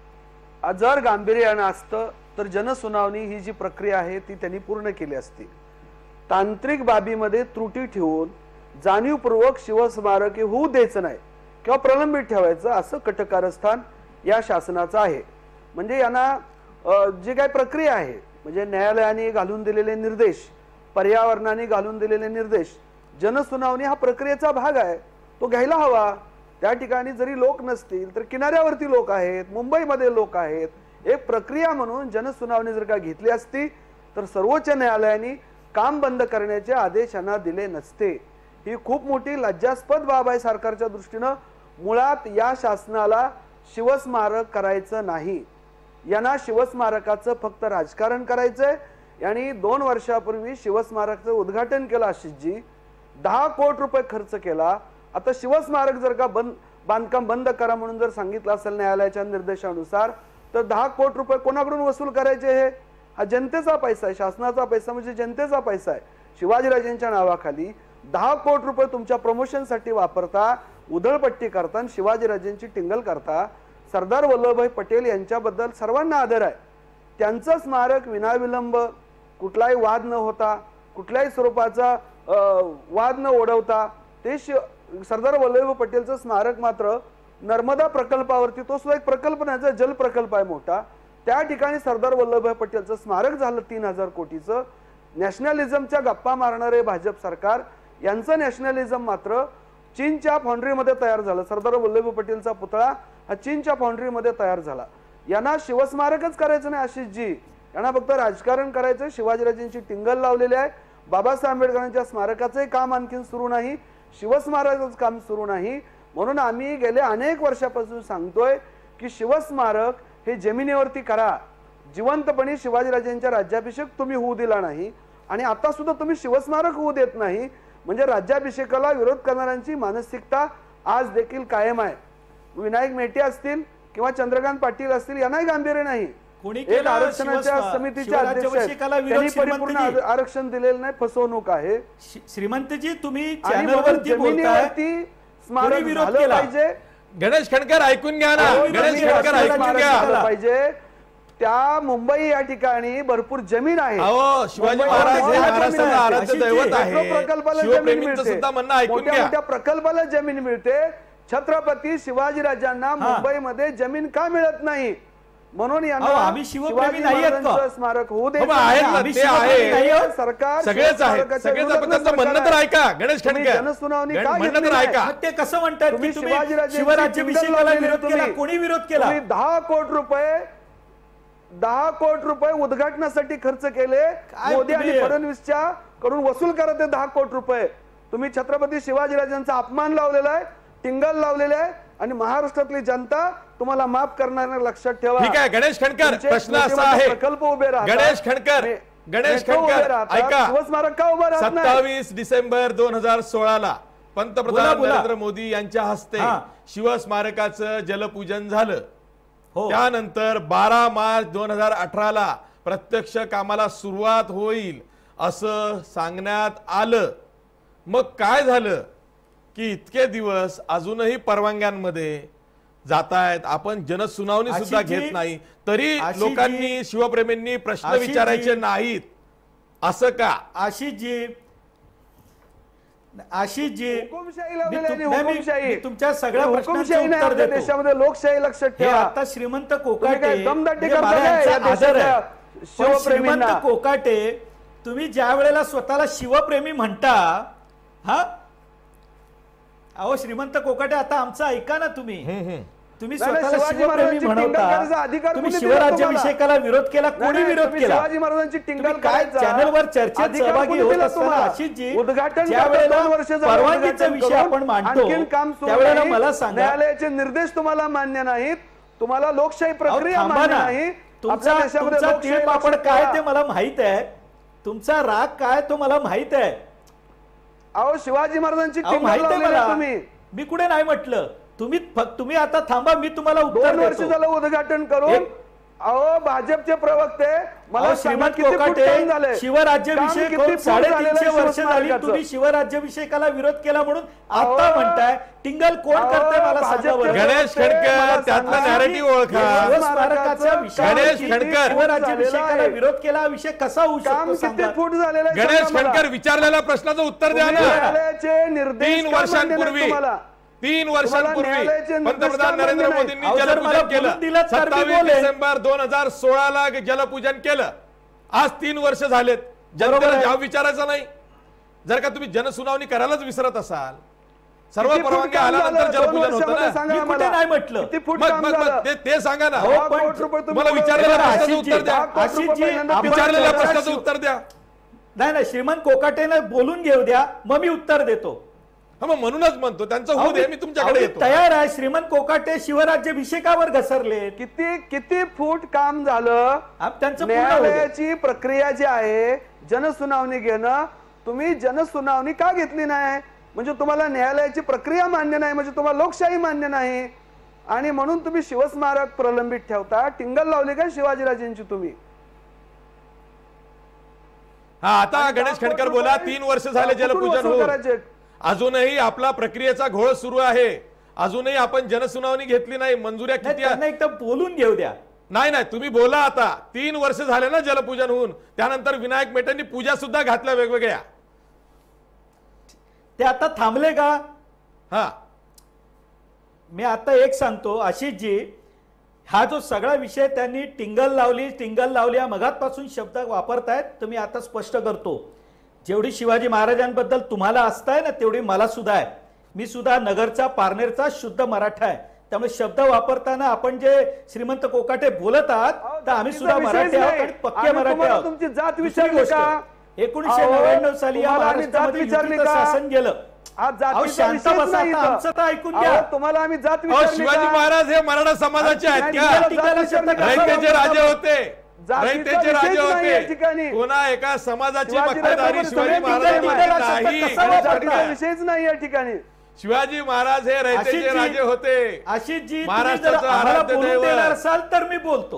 जर गांभीर्य असतं तर जनसुनावणी ही जी प्रक्रिया आहे ती त्यांनी पूर्ण केली असती. तांत्रिक बाबीमध्ये त्रुटी ठेवून जाणीवपूर्वक शिवस्मारक होऊ द्यायचं नाही किंवा प्रलंबित ठेवायचं असं कटकारस्थान या शासनाचं आहे. म्हणजे यांना जी काही प्रक्रिया आहे, म्हणजे न्यायालयाने घालून दिलेले निर्देश, पर्यावरणाने घालून दिलेले निर्देश, जनसुनावणी हा प्रक्रियेचा भाग आहे, तो घ्यायला हवा. त्या ठिकाणी जरी लोक नसतील तर किनाऱ्यावरती लोक आहेत, मुंबईमध्ये लोक आहेत. एक प्रक्रिया म्हणून जनसुनावणी जर का घेतली असती तर सर्वोच्च न्यायालयाने काम बंद करण्याचे आदेश यांना दिले नसते. ही खूप मोठी लज्जास्पद बाब आहे सरकारच्या दृष्टीनं. मुळात या शासनाला शिवस्मारक करायचं नाही. यांना शिवस्मारकाचं फक्त राजकारण करायचंय. यांनी दोन वर्षापूर्वी शिवस्मारकाचं उद्घाटन केलं आशिषजी, दहा कोटी रुपये खर्च केला. आता शिवस्मारक जर का बंद बांधकाम बंद करा म्हणून जर सांगितलं असेल न्यायालयाच्या निर्देशानुसार तर दहा कोटी रुपये कोणाकडून वसूल करायचे? हे हा जनतेचा पैसा आहे, शासनाचा पैसा म्हणजे जनतेचा पैसा आहे. शिवाजीराजेंच्या नावाखाली दहा कोटी रुपये तुमच्या प्रमोशनसाठी वापरता, उधळपट्टी करता, शिवाजीराजेंची टिंगल करता. सरदार वल्लभभाई पटेल यांच्याबद्दल सर्वांना आदर आहे. त्यांचं स्मारक विनाविलंब, कुठलाही वाद न होता, कुठल्याही स्वरूपाचा वाद न ओढवता ते सरदार वल्लभभाई पटेलचं स्मारक मात्र नर्मदा प्रकल्पावरती, तो सुद्धा एक प्रकल्प नाही, जल प्रकल्प आहे मोठा, त्या ठिकाणी सरदार वल्लभभाई पटेलचं स्मारक झालं तीन हजार कोटीचं. नॅशनलिझमच्या गप्पा मारणारे भाजप सरकार यांचं नॅशनलिझम मात्र चीनच्या फाउंड्रीमध्ये तयार झालं. सरदार वल्लभभाई पटेलचा पुतळा हा चीनच्या फाउंड्रीमध्ये तयार झाला. यांना शिवस्मारकच करायचं नाही आशिषजी, यांना फक्त राजकारण करायचं. शिवाजीराजेंची टिंगल लावलेली आहे. बाबासाहेब आंबेडकरांच्या स्मारकाचंही काम आणखीन सुरू नाही, शिवस्मारकाचं काम सुरू नाही. म्हणून आम्ही गेल्या अनेक वर्षापासून सांगतोय की शिवस्मारक हे जमिनीवरती करा. जिवंतपणे शिवाजीराजेंच्या राज्याभिषेक तुम्ही होऊ दिला नाही आणि आता सुद्धा तुम्ही शिवस्मारक होऊ देत नाही. म्हणजे राज्याभिषेकाला विरोध करणाऱ्यांची मानसिकता आज देखील कायम आहे. विनायक मेटे असतील किंवा चंद्रकांत पाटील असतील यांनाही गांभीर्य नाही. एक आरक्षणाच्या समितीचे अध्यक्ष आहेत, त्यांनी परिपूर्ण आरक्षण दिलेलं नाही, फसवणूक आहे. श्रीमंतजी, तुम्ही चॅनलवरती जमिनीवरती स्मारक झालं पाहिजे. गणेश खडकर ऐकून घ्या ना, गणेश खडकर ऐकून घ्या पाहिजे. त्या मुंबई या ठिकाणी भरपूर जमीन आहे. अहो, शिवाजी महाराज हे महाराष्ट्राचं आराध्य दैवत आहे. प्रकल्पाला जमीन मिळते, सुद्धा म्हणणं ऐकून घ्या. मोठ्या प्रकल्पाला जमीन मिळते. छत्रपती शिवाजीराजांना मुंबईमध्ये जमीन का मिळत नाही? म्हणून आम्ही शिवप्रेमी नाही आहेत का? स्मारक होऊ दे. सरकार सगळेच आहे, सगळेच आपण त्यांचं म्हणणं तर ऐका. गणेश खडकर जनसुनावणी म्हणणं तर ऐका. ते कसं म्हणतात की तुम्ही शिवराज्याभिषेकाला विरोध केला? कोणी विरोध केला? दहा कोटी रुपये दहा कोटी रुपये उद्घाटनासाठी खर्च केले. मोदी आणि फडणवीसच्या कडून वसूल करा ते दहा कोटी रुपये. तुम्ही छत्रपती शिवाजीराजांचा अपमान लावलेला आहे, टिंगल लावलेले आहे आणि महाराष्ट्रातली जनता तुम्हाला माफ करणार लक्षात ठेवा. ठीक आहे गणेश खडकर, प्रश्न असा आहे, प्रकल्प उभे राहतात. गणेश खडकर गणेश खडकर ऐका, शिवस्मारक का उभं राहत नाही? सत्तावीस डिसेंबर दोन हजार सोळा ला पंतप्रधान नरेंद्र मोदी यांच्या हस्ते शिवस्मारकाचं जलपूजन झालं. त्यानंतर बारा मार्च दोन हजार अठरा ला प्रत्यक्ष कामाला सुरुवात होईल असं सांगण्यात आलं. मग काय झालं की इतके दिवस अजूनही परवानग्यांमध्ये जातायत, आपण जनसुनावणी सुद्धा घेत नाही, तरी लोकांनी शिवप्रेमींनी प्रश्न विचारायचे नाहीत असं का? आशिषजी आशिषजी हुकुमशाही तुमच्या सगळ्या प्रश्नांचं उत्तर देतो. देशामध्ये लोकशाही लक्षात ठेवा. आता श्रीमंत कोकाटे, दमदाटी करताय श्रीमंत कोकाटे, तुम्ही ज्या वेळेला स्वतःला शिवप्रेमी म्हणता, हा अहो श्रीमंत कोकाटे, आता आमचं ऐका ना तुम्ही. तुम्ही नाही, नाही, स्वतःला शिवाजी शिवप्रेमी महाराजांची टिंगल करायचा म्हणवता, अधिकार तुम्ही कोणी दिला तुम्हाला? शिवराज्याभिषेकाला विरोध केला, नाही, कोणी नाही, विरोध तुम्ही केला? शिवाजी महाराजांची टिंगल तुम्ही काय करायचा चॅनलवर चर्चेत अधिकार सहभागी कोणी होत दिला असताना तुम्हाला? आशिषजी उद्घाटन ज्या करता वेळेला दोन वर्ष झालं परवानगीचा उद्घाटन विषय करून आपण मांडतो आणखीन काम सुरू त्यावेळेला नाही. मला सांगा, न्यायालयाचे निर्देश तुम्हाला मान्य नाहीत, तुम्हाला लोकशाही प्रक्रिया अहो, थांबा मान्य ना. नाही. तुमचा आपल्या देशामध्ये तुमचा लोकशाही तीळ पापड लक्षात काय ठेवा. ते मला माहित आहे, तुमचा राग काय तो मला माहित आहे. अहो शिवाजी महाराजांची अहो, टिंगल माहित आहे लावलेली मला, आहे तुम्ही. मी कुठे नाही म्हटलं. तुम्ही फक्त तुम्ही आता थांबा, मी तुम्हाला उत्तर दोन वर्ष देतो. झालं उद्घाटन करून. एक- अहो भाजपचे प्रवक्ते मला अहो, सांगा श्रीमंत किती फूट काम कोकाटे झालंय? शिवराज्याभिषेक काम होऊन किती फूट झालेलं साडेतीनशे आहे वर्ष झाली, शिवस्मारकाचं? तुम्ही शिवराज्याभिषेकाला विरोध केला म्हणून अहो, आता म्हणताय टिंगल कोण अहो, करते मला सांगा भाजपचे बरं. गणेश मला खडकर त्यातला सांगा. नॅरेटिव्ह ओळखा. शिवस्मारकाच्या विषयावर गणेश किती खडकर. शिवराज्याभिषेकाला विरोध केला हा विषय कसा होऊ काम शकतो किती सांगा. फूट झालेलं आहे गणेश सांगा मला. खडकर विचारलेल्या प्रश्नाचं उत्तर द्या तुम्ही ना. न्यायालयाचे निर्देश तीन का मान्य नाहीत वर्षांपूर्वी तुम्हाला? तीन तुम्हाला वर्षांपूर्वी न्यायालयाचे निर्देश पंतप्रधान का नरेंद्र मान्य मोदींनी अहो, जर मला जलपूजन केलं. बोलून दिलं तर मी सत्तावीस बोलेन. डिसेंबर दोन हजार सोळा ला जलपूजन केलं. आज तीन वर्ष झालेत. बरोबर जनतेला आहे. जाब विचारायचा नाही. जर का तुम्ही जनसुनावणी करायलाच विसरत असाल, सर्व किती फूट परवानगी काम आल्यानंतर झालं? दोन जलपूजन होतं वर्षामध्ये ना. सांगा मी आम्हाला. कुठे नाही म्हटलं. किती फूट मग काम मग झालं? मग ते ते सांगा ना. अहो, दहा पण कोटी रुपये तुम्ही मला बोलवले. विचारलेल्या बरं, प्रश्नाचं आशिषजी, उत्तर द्या. दहा कोटी रुपये आशिषजी, पहिल्यांदा आपण- विचारलेल्या आपण- प्रश्नाचं उत्तर द्या. नाही नाही श्रीमंत कोकाटेने बोलून घेऊ द्या, मग मी उत्तर देतो. हा, मग म्हणूनच म्हणतो त्यांचं अहो, होऊ दे, मी मी- तुमच्याकडे अहो, मी येतो. तयार आहे. श्रीमंत कोकाटे शिवराज्याभिषेकावर घसरले. किती किती फूट काम झालं? आप त्यांचं पूर्ण होऊ द्या. न्यायालयाची प्रक्रिया जी आहे जनसुनावणी घेणं, तुम्ही जनसुनावणी का घेतली नाही? म्हणजे तुम्हाला न्यायालयाची प्रक्रिया मान्य नाही, म्हणजे तुम्हाला लोकशाही मान्य नाही, आणि म्हणून तुम्ही शिवस्मारक प्रलंबित ठेवता. टिंगल लावली का शिवाजीराजेंची तुम्ही? हा, आता आणि गणेश दहा खडकर कोटी बोला रुपये तीन वर्ष झाले कुठून जलपूजन वसूल होऊन. करायचे? अजूनही आपला प्रक्रियेचा घोळ सुरू आहे. अजूनही आपण जनसुनावणी घेतली नाही. मंजुऱ्या नाही, किती आहे? त्यांना एकदम बोलून घेऊ द्या. नाही नाही, तुम्ही बोला. आता तीन वर्ष झाले ना जलपूजन होऊन. त्यानंतर विनायक मेटेंनी पूजा सुद्धा घातल्या वेगवेगळ्या. ते आता थांबले का? हा, मी आता एक सांगतो आशिषजी, हा जो सगळा विषय त्यांनी टिंगल लावली टिंगल लावली या मगातपासून शब्द वापरतायत, तर मी आता स्पष्ट करतो. जेवढी शिवाजी महाराजांबद्दल तुम्हाला असताय ना, तेवढी मला सुद्धा आहे. मी सुद्धा नगरचा पारनेरचा शुद्ध मराठा आहे. त्यामुळे शब्द वापरताना आपण जे श्रीमंत कोकाटे बोलत आहात, तर आम्ही सुद्धा जातीचा मराठी विषयच आहोत नाही. आणि पक्के आम्ही मराठी तुम्हाला आहोत. तुमची जात दुसरी विचारली गोष्ट, का? एकोणीसशे अहो, नव्याण्णव साली या तुम्हाला आम्ही जात महाराष्ट्रामध्ये विचारली युतीचं का? शासन गेलं. आज अहो, जातीचा शांत विषयच बसा नाही आता, इथं. आमचं तर ऐकून अहो, घ्या. तुम्हाला आम्ही जात अहो, विचारली शिवाजी का? महाराज हे मराठा समाजाचे आहेत आणि का? टिंगल- टिंगल शब्द कसा रयतेचे वापरता? राजे होते. जातीचा रयतेचे राजे विषयच नाही या होते. ठिकाणी. कोणा एका समाजाची शिवाजी मक्तेदारी महाराज शिवाजी सगळे महाराजांची टिंगल- टिंगल हा शब्द नाही. कसा गणेश वापरता? जातीचा खडकर. विषयच नाही या ठिकाणी. शिवाजी महाराज हे रयतेचे आशिषजी- राजे होते. आशिषजी, तुम्ही जर महाराष्ट्राचं आम्हाला आराध्य बोलून दैवत. देणार असाल तर मी बोलतो.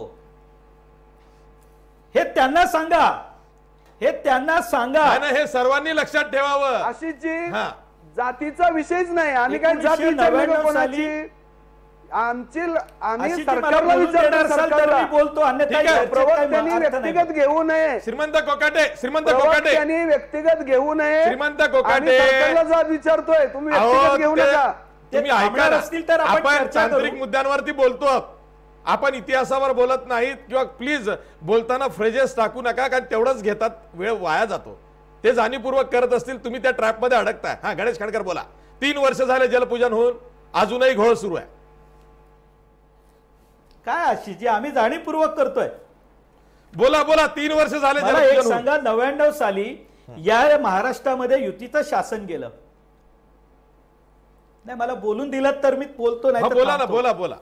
हे त्यांना सांगा, हे त्यांना सांगा. नाही, नाही, हे सर्वांनी लक्षात ठेवावं. आशिषजी, हा. जातीचा विषयच नाही. आम्ही काय जात एकोणीसशे विचारली का नव्याण्णव कोणाची? आमची आम्ही आशिषजी, मला सरकारला बोलून देणार विचारतो. असाल तर सरकारला मी बोलतो, अन्यथा ठीक आहे. याच्यात काही प्रवक्त्यांनी अर्थ नाही. व्यक्तिगत घेऊ नये. श्रीमंत कोकाटे श्रीमंत कोकाटे प्रवक्त्यांनी व्यक्तिगत घेऊ नये. श्रीमंत कोकाटे. आम्ही सरकारला जाब विचारतोय, तुम्ही अहो, व्यक्तिगत घेऊ ते- नका. तुम्ही ते ऐका थांबणार ना. असतील तर आपण आपण चर्चा तांत्रिक करू. मुद्द्यांवरती बोलतो. आपण इतिहासावर बोलत नाहीत. किंवा प्लीज बोलताना फ्रेजेस टाकू नका, कारण तेवढंच घेतात, वेळ वाया जातो. ते जाणीवपूर्वक करत असतील, तुम्ही त्या ट्रॅप मध्ये अडकताय. हा, गणेश खडकर बोला. तीन वर्ष झाले जलपूजन होऊन, अजूनही घोळ सुरू आहे. काय आशिषजी, आम्ही जाणीवपूर्वक करतोय. बोला बोला. तीन वर्ष झाले मला एक जलपूजन होऊन. सांगा, नव्याण्णव साली या महाराष्ट्रामध्ये युतीचं शासन गेलं. नाही, मला बोलून दिलं तर मी बोलतो, नाही हा, तर बोला ना, थांबतो. बोला बोला.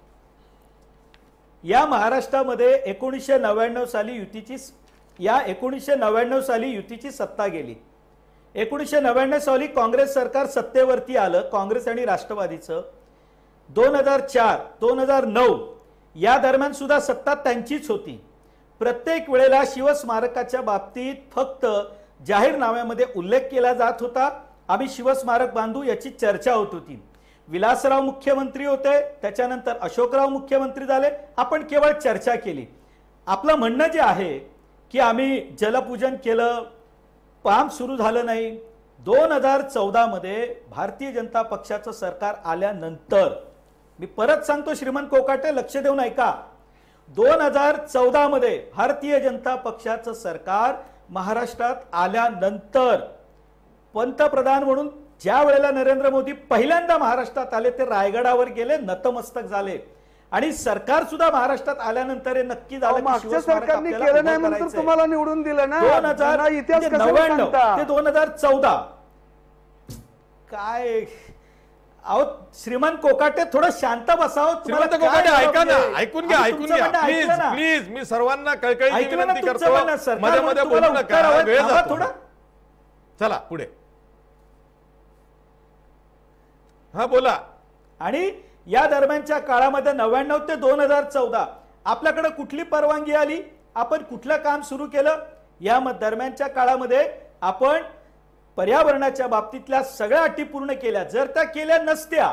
या महाराष्ट्रामध्ये एकोणीसशे नव्याण्णव साली युतीची या एकोणीसशे नव्याण्णव साली युतीची सत्ता गेली. एकोणीसशे नव्याण्णव साली काँग्रेस सरकार सत्तेवरती आलं, काँग्रेस आणि राष्ट्रवादीचं. दोन हजार चार दोन हजार नऊ या दरम्यान सुद्धा सत्ता त्यांचीच होती. प्रत्येक वेळेला शिवस्मारकाच्या बाबतीत फक्त जाहीरनाम्यामध्ये उल्लेख केला जात होता, आम्ही शिवस्मारक बांधू याची चर्चा होत होती. विलासराव मुख्यमंत्री होते, त्याच्यानंतर अशोकराव मुख्यमंत्री झाले, आपण केवळ चर्चा केली. आपलं म्हणणं जे आहे की आम्ही जलपूजन केलं, काम सुरू झालं नाही. दोन हजार चौदा मध्ये भारतीय जनता पक्षाचं सरकार आल्यानंतर, मी परत सांगतो श्रीमंत कोकाटे, लक्ष देऊन ऐका, दोन हजार चौदा मध्ये भारतीय जनता पक्षाचं सरकार महाराष्ट्रात आल्यानंतर पंतप्रधान म्हणून ज्या वेळेला नरेंद्र मोदी पहिल्यांदा महाराष्ट्रात आले ते रायगडावर गेले, नतमस्तक झाले आणि सरकार सुद्धा महाराष्ट्रात आल्यानंतर हे नक्की झालं की मागच्या शिवस्मारक सरकारने आपल्याला केलं उभं नाही म्हणून तर करायचंय. तुम्हाला निवडून दिलं ना. दोन हजार त्यांना इतिहास कशाला नव्याण्णव सांगता? ते दोन हजार चौदा काय अहो श्रीमान कोकाटे थोडं शांत बसावं. तुम्हाला श्रीमंत काय कोकाटे ऐका ना, जबाबदारी? ऐकून घ्या आम्ही ऐकून तुमचं घ्या म्हणणं प्लीज ऐकलं ना. प्लीज. मी सर्वांना कळकळीची ऐकलं ना विनंती तुमचं करतो, म्हणणं. सरकार मध्ये मध्ये तुम्हाला बोलू उत्तर नका, हवं, वेळ थांबा जातो. थोडं. चला पुढे. हा बोला. आणि या दरम्यानच्या काळामध्ये नव्याण्णव ते दोन हजार चौदा आपल्याकडे कुठली परवानगी आली, आपण कुठलं काम सुरू केलं, या दरम्यानच्या काळामध्ये आपण पर्यावरणाच्या बाबतीतल्या सगळ्या अटी पूर्ण केल्या. जर त्या केल्या नसत्या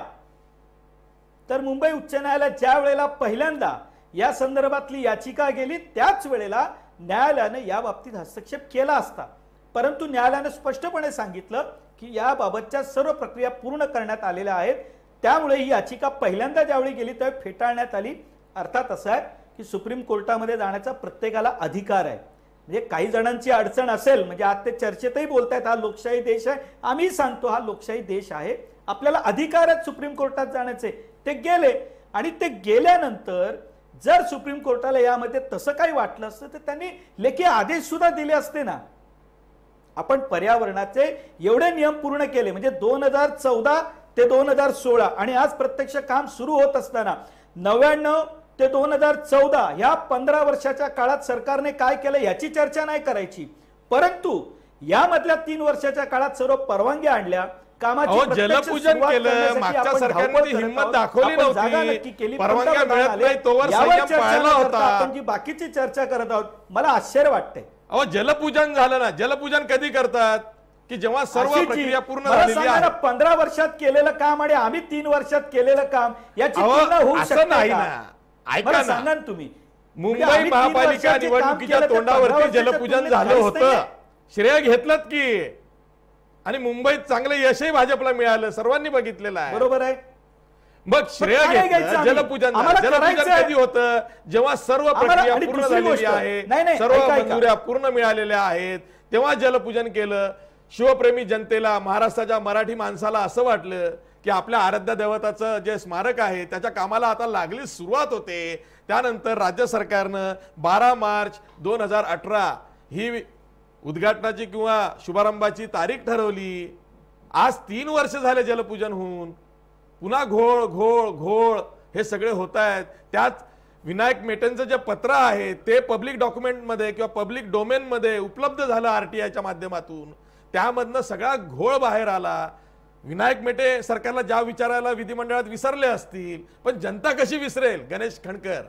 तर मुंबई उच्च न्यायालयात ज्या वेळेला पहिल्यांदा या संदर्भातली याचिका गेली त्याच वेळेला न्यायालयाने या बाबतीत हस्तक्षेप केला असता, परंतु न्यायालयाने स्पष्टपणे सांगितलं की याबाबतच्या सर्व प्रक्रिया पूर्ण करण्यात आलेल्या आहेत. त्यामुळे ही याचिका पहिल्यांदा ज्यावेळी गेली त्यावेळी फेटाळण्यात आली. अर्थात असं आहे की सुप्रीम कोर्टामध्ये जाण्याचा प्रत्येकाला अधिकार आहे. म्हणजे काही जणांची अडचण असेल, म्हणजे आज ते चर्चेतही बोलतायत हा लोकशाही देश आहे, आम्ही सांगतो हा लोकशाही देश आहे, आपल्याला अधिकार आहेत सुप्रीम कोर्टात जाण्याचे. ते गेले आणि ते गेल्यानंतर जर सुप्रीम कोर्टाला यामध्ये तसं काही वाटलं असतं तर त्यांनी लेखी आदेश सुद्धा दिले असते ना. आपण पर्यावरणाचे एवढे नियम पूर्ण केले, म्हणजे दोन हजार चौदा ते दोन हजार सोळा आणि आज प्रत्यक्ष काम सुरू होत असताना नव्याण्णव ते दोन हजार चौदा या पंधरा वर्षाच्या काळात सरकारने काय केलं याची चर्चा नाही करायची, परंतु यामधल्या तीन वर्षाच्या काळात सर्व परवानग्या आणल्या, कामाची जलपूजन केलं. मागच्या सरकारने ती हिंमत दाखवली नव्हती, परवानग्या मिळत नाही तोवर संयम पाळला होता. आपण जी बाकीची चर्चा करत आहोत, मला आश्चर्य वाटतंय. अहो जलपूजन झालं ना. जलपूजन कधी करतात की जेव्हा सर्व प्रक्रिया पूर्ण झालेली आहे. पंधरा वर्षात केलेलं काम आणि आम्ही तीन वर्षात केलेलं काम याची तुलना होऊ शकते नाही का? ना. ऐका मला ना, सांगा ना तुम्ही. म्हणजे मुंबई आम्ही तीन महापालिका वर्षाचे काम निवडणुकीच्या केलं ते पंधरा तोंडावरती वर्षाच्या जलपूजन तुलनेत झालं काहीच होतं, नाहीये. श्रेय घेतलं की, आणि मुंबईत चांगलं यशही भाजपला मिळालं, सर्वांनी बघितलेलं आहे. बरोबर आहे. मग श्रेय काय घेतलं. घ्यायचं आम्ही? जलपूजन आम्हाला जलपूजन करायचंय. कधी होतं जेव्हा सर्व आम्हाला- प्रक्रिया आणि पूर्ण दुसरी झालेली गोष्ट. आहे, नाही, नाही, सर्व ऐका, ऐका. मंजुऱ्या पूर्ण मिळालेल्या आहेत, तेव्हा जलपूजन केलं. शिवप्रेमी जनतेला, महाराष्ट्राच्या मराठी माणसाला असं वाटलं की आपल्या आराध्य देवताचं जे स्मारक आहे त्याच्या कामाला आता लागली सुरुवात होते. त्यानंतर राज्य सरकारनं बारा मार्च दोन हजार अठरा ही उद्घाटनाची किंवा शुभारंभाची तारीख ठरवली. आज तीन वर्ष झाले जलपूजन होऊन, पुन्हा घोळ घोळ घोळ हे सगळे होत आहेत. त्यात विनायक मेटेंचं जे पत्र आहे ते पब्लिक डॉक्युमेंटमध्ये किंवा पब्लिक डोमेनमध्ये उपलब्ध झालं आरटीआयच्या माध्यमातून. त्यामधनं सगळा घोळ बाहेर आला. विनायक मेटे सरकारला ज्या विचारायला विधिमंडळात विसरले असतील, पण जनता कशी विसरेल? गणेश खणकर.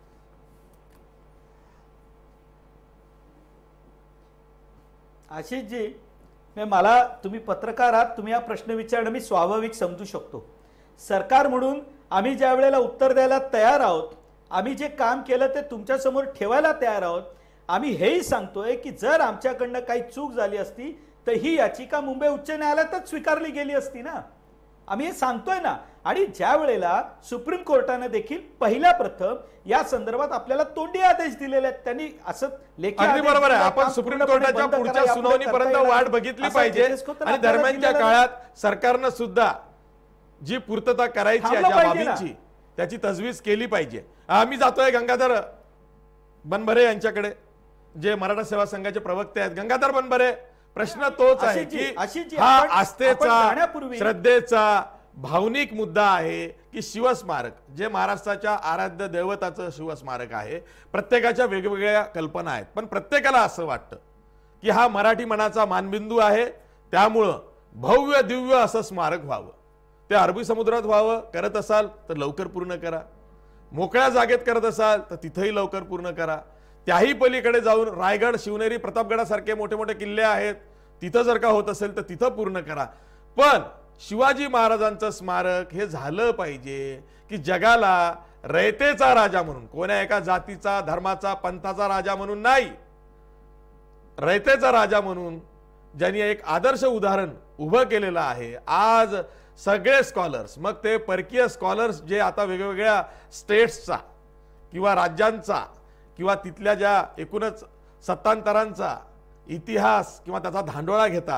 आशिषजी, मला तुम्ही पत्रकार आहात, तुम्ही हा प्रश्न विचारणं मी स्वाभाविक समजू शकतो. सरकार म्हणून आम्ही ज्या वेळेला उत्तर द्यायला तयार आहोत, आम्ही जे काम केलं ते तुमच्या समोर ठेवायला तयार आहोत. आम्ही हेही सांगतोय की जर आमच्याकडनं काही चूक झाली असती तर ही याचिका मुंबई उच्च न्यायालयातच स्वीकारली गेली असती ना. आम्ही हे सांगतोय ना. आणि ज्या वेळेला सुप्रीम कोर्टाने देखील पहिल्या प्रथम या संदर्भात आपल्याला तोंडी आदेश दिलेले आहेत, त्यांनी असं लेखी अगदी आदेश बरोबर आहे. दिला, आपण काम सुप्रीम पूर्णपणे कोर्टाच्या बंद करा, पुढच्या यापुढे सुनावणीपर्यंत करता येणार वाट नाही. बघितली असं पाहिजे. तेजस खोतकर आणि आपल्याला दरम्यानच्या दिलेलं काळात सरकारनं सुद्धा जी पूर्तता करायची आहे थांबलं ज्या पाहिजे ना. बाबींची, त्याची तजवीज केली पाहिजे. आम्ही जातोय गंगाधर बनभरे यांच्याकडे, जे मराठा सेवा संघाचे प्रवक्ते आहेत. गंगाधर बनभरे, प्रश्न तोच आहे आशिषजी, की आशिषजी, हा आपण- आपण आस्थेचा, जाण्यापूर्वी- श्रद्धेचा, भावनिक मुद्दा आहे की शिवस्मारक जे महाराष्ट्राच्या आराध्य दैवताचं शिवस्मारक आहे. प्रत्येकाच्या वेगवेगळ्या कल्पना आहेत, पण प्रत्येकाला असं वाटतं की हा मराठी मनाचा मानबिंदू आहे, त्यामुळं भव्य दिव्य असं स्मारक व्हावं. ते अरबी समुद्रात व्हावं. करत असाल तर लवकर पूर्ण करा. मोकळ्या जागेत करत असाल तर तिथंही लवकर पूर्ण करा. त्याही पलीकडे जाऊन रायगड, शिवनेरी, प्रतापगडासारखे मोठे मोठे किल्ले आहेत, तिथं जर का होत असेल तर तिथं पूर्ण करा. पण शिवाजी महाराजांचं स्मारक हे झालं पाहिजे की जगाला रयतेचा राजा म्हणून, कोण्या एका जातीचा, धर्माचा, पंथाचा राजा म्हणून नाही, रयतेचा राजा म्हणून ज्यांनी एक आदर्श उदाहरण उभं केलेलं आहे. आज सगळे स्कॉलर्स, मग ते परकीय स्कॉलर्स जे आता वेगवेगळ्या स्टेट्सचा किंवा राज्यांचा किंवा तिथल्या ज्या एकूणच सत्तांतरांचा इतिहास किंवा त्याचा धांडोळा घेतात,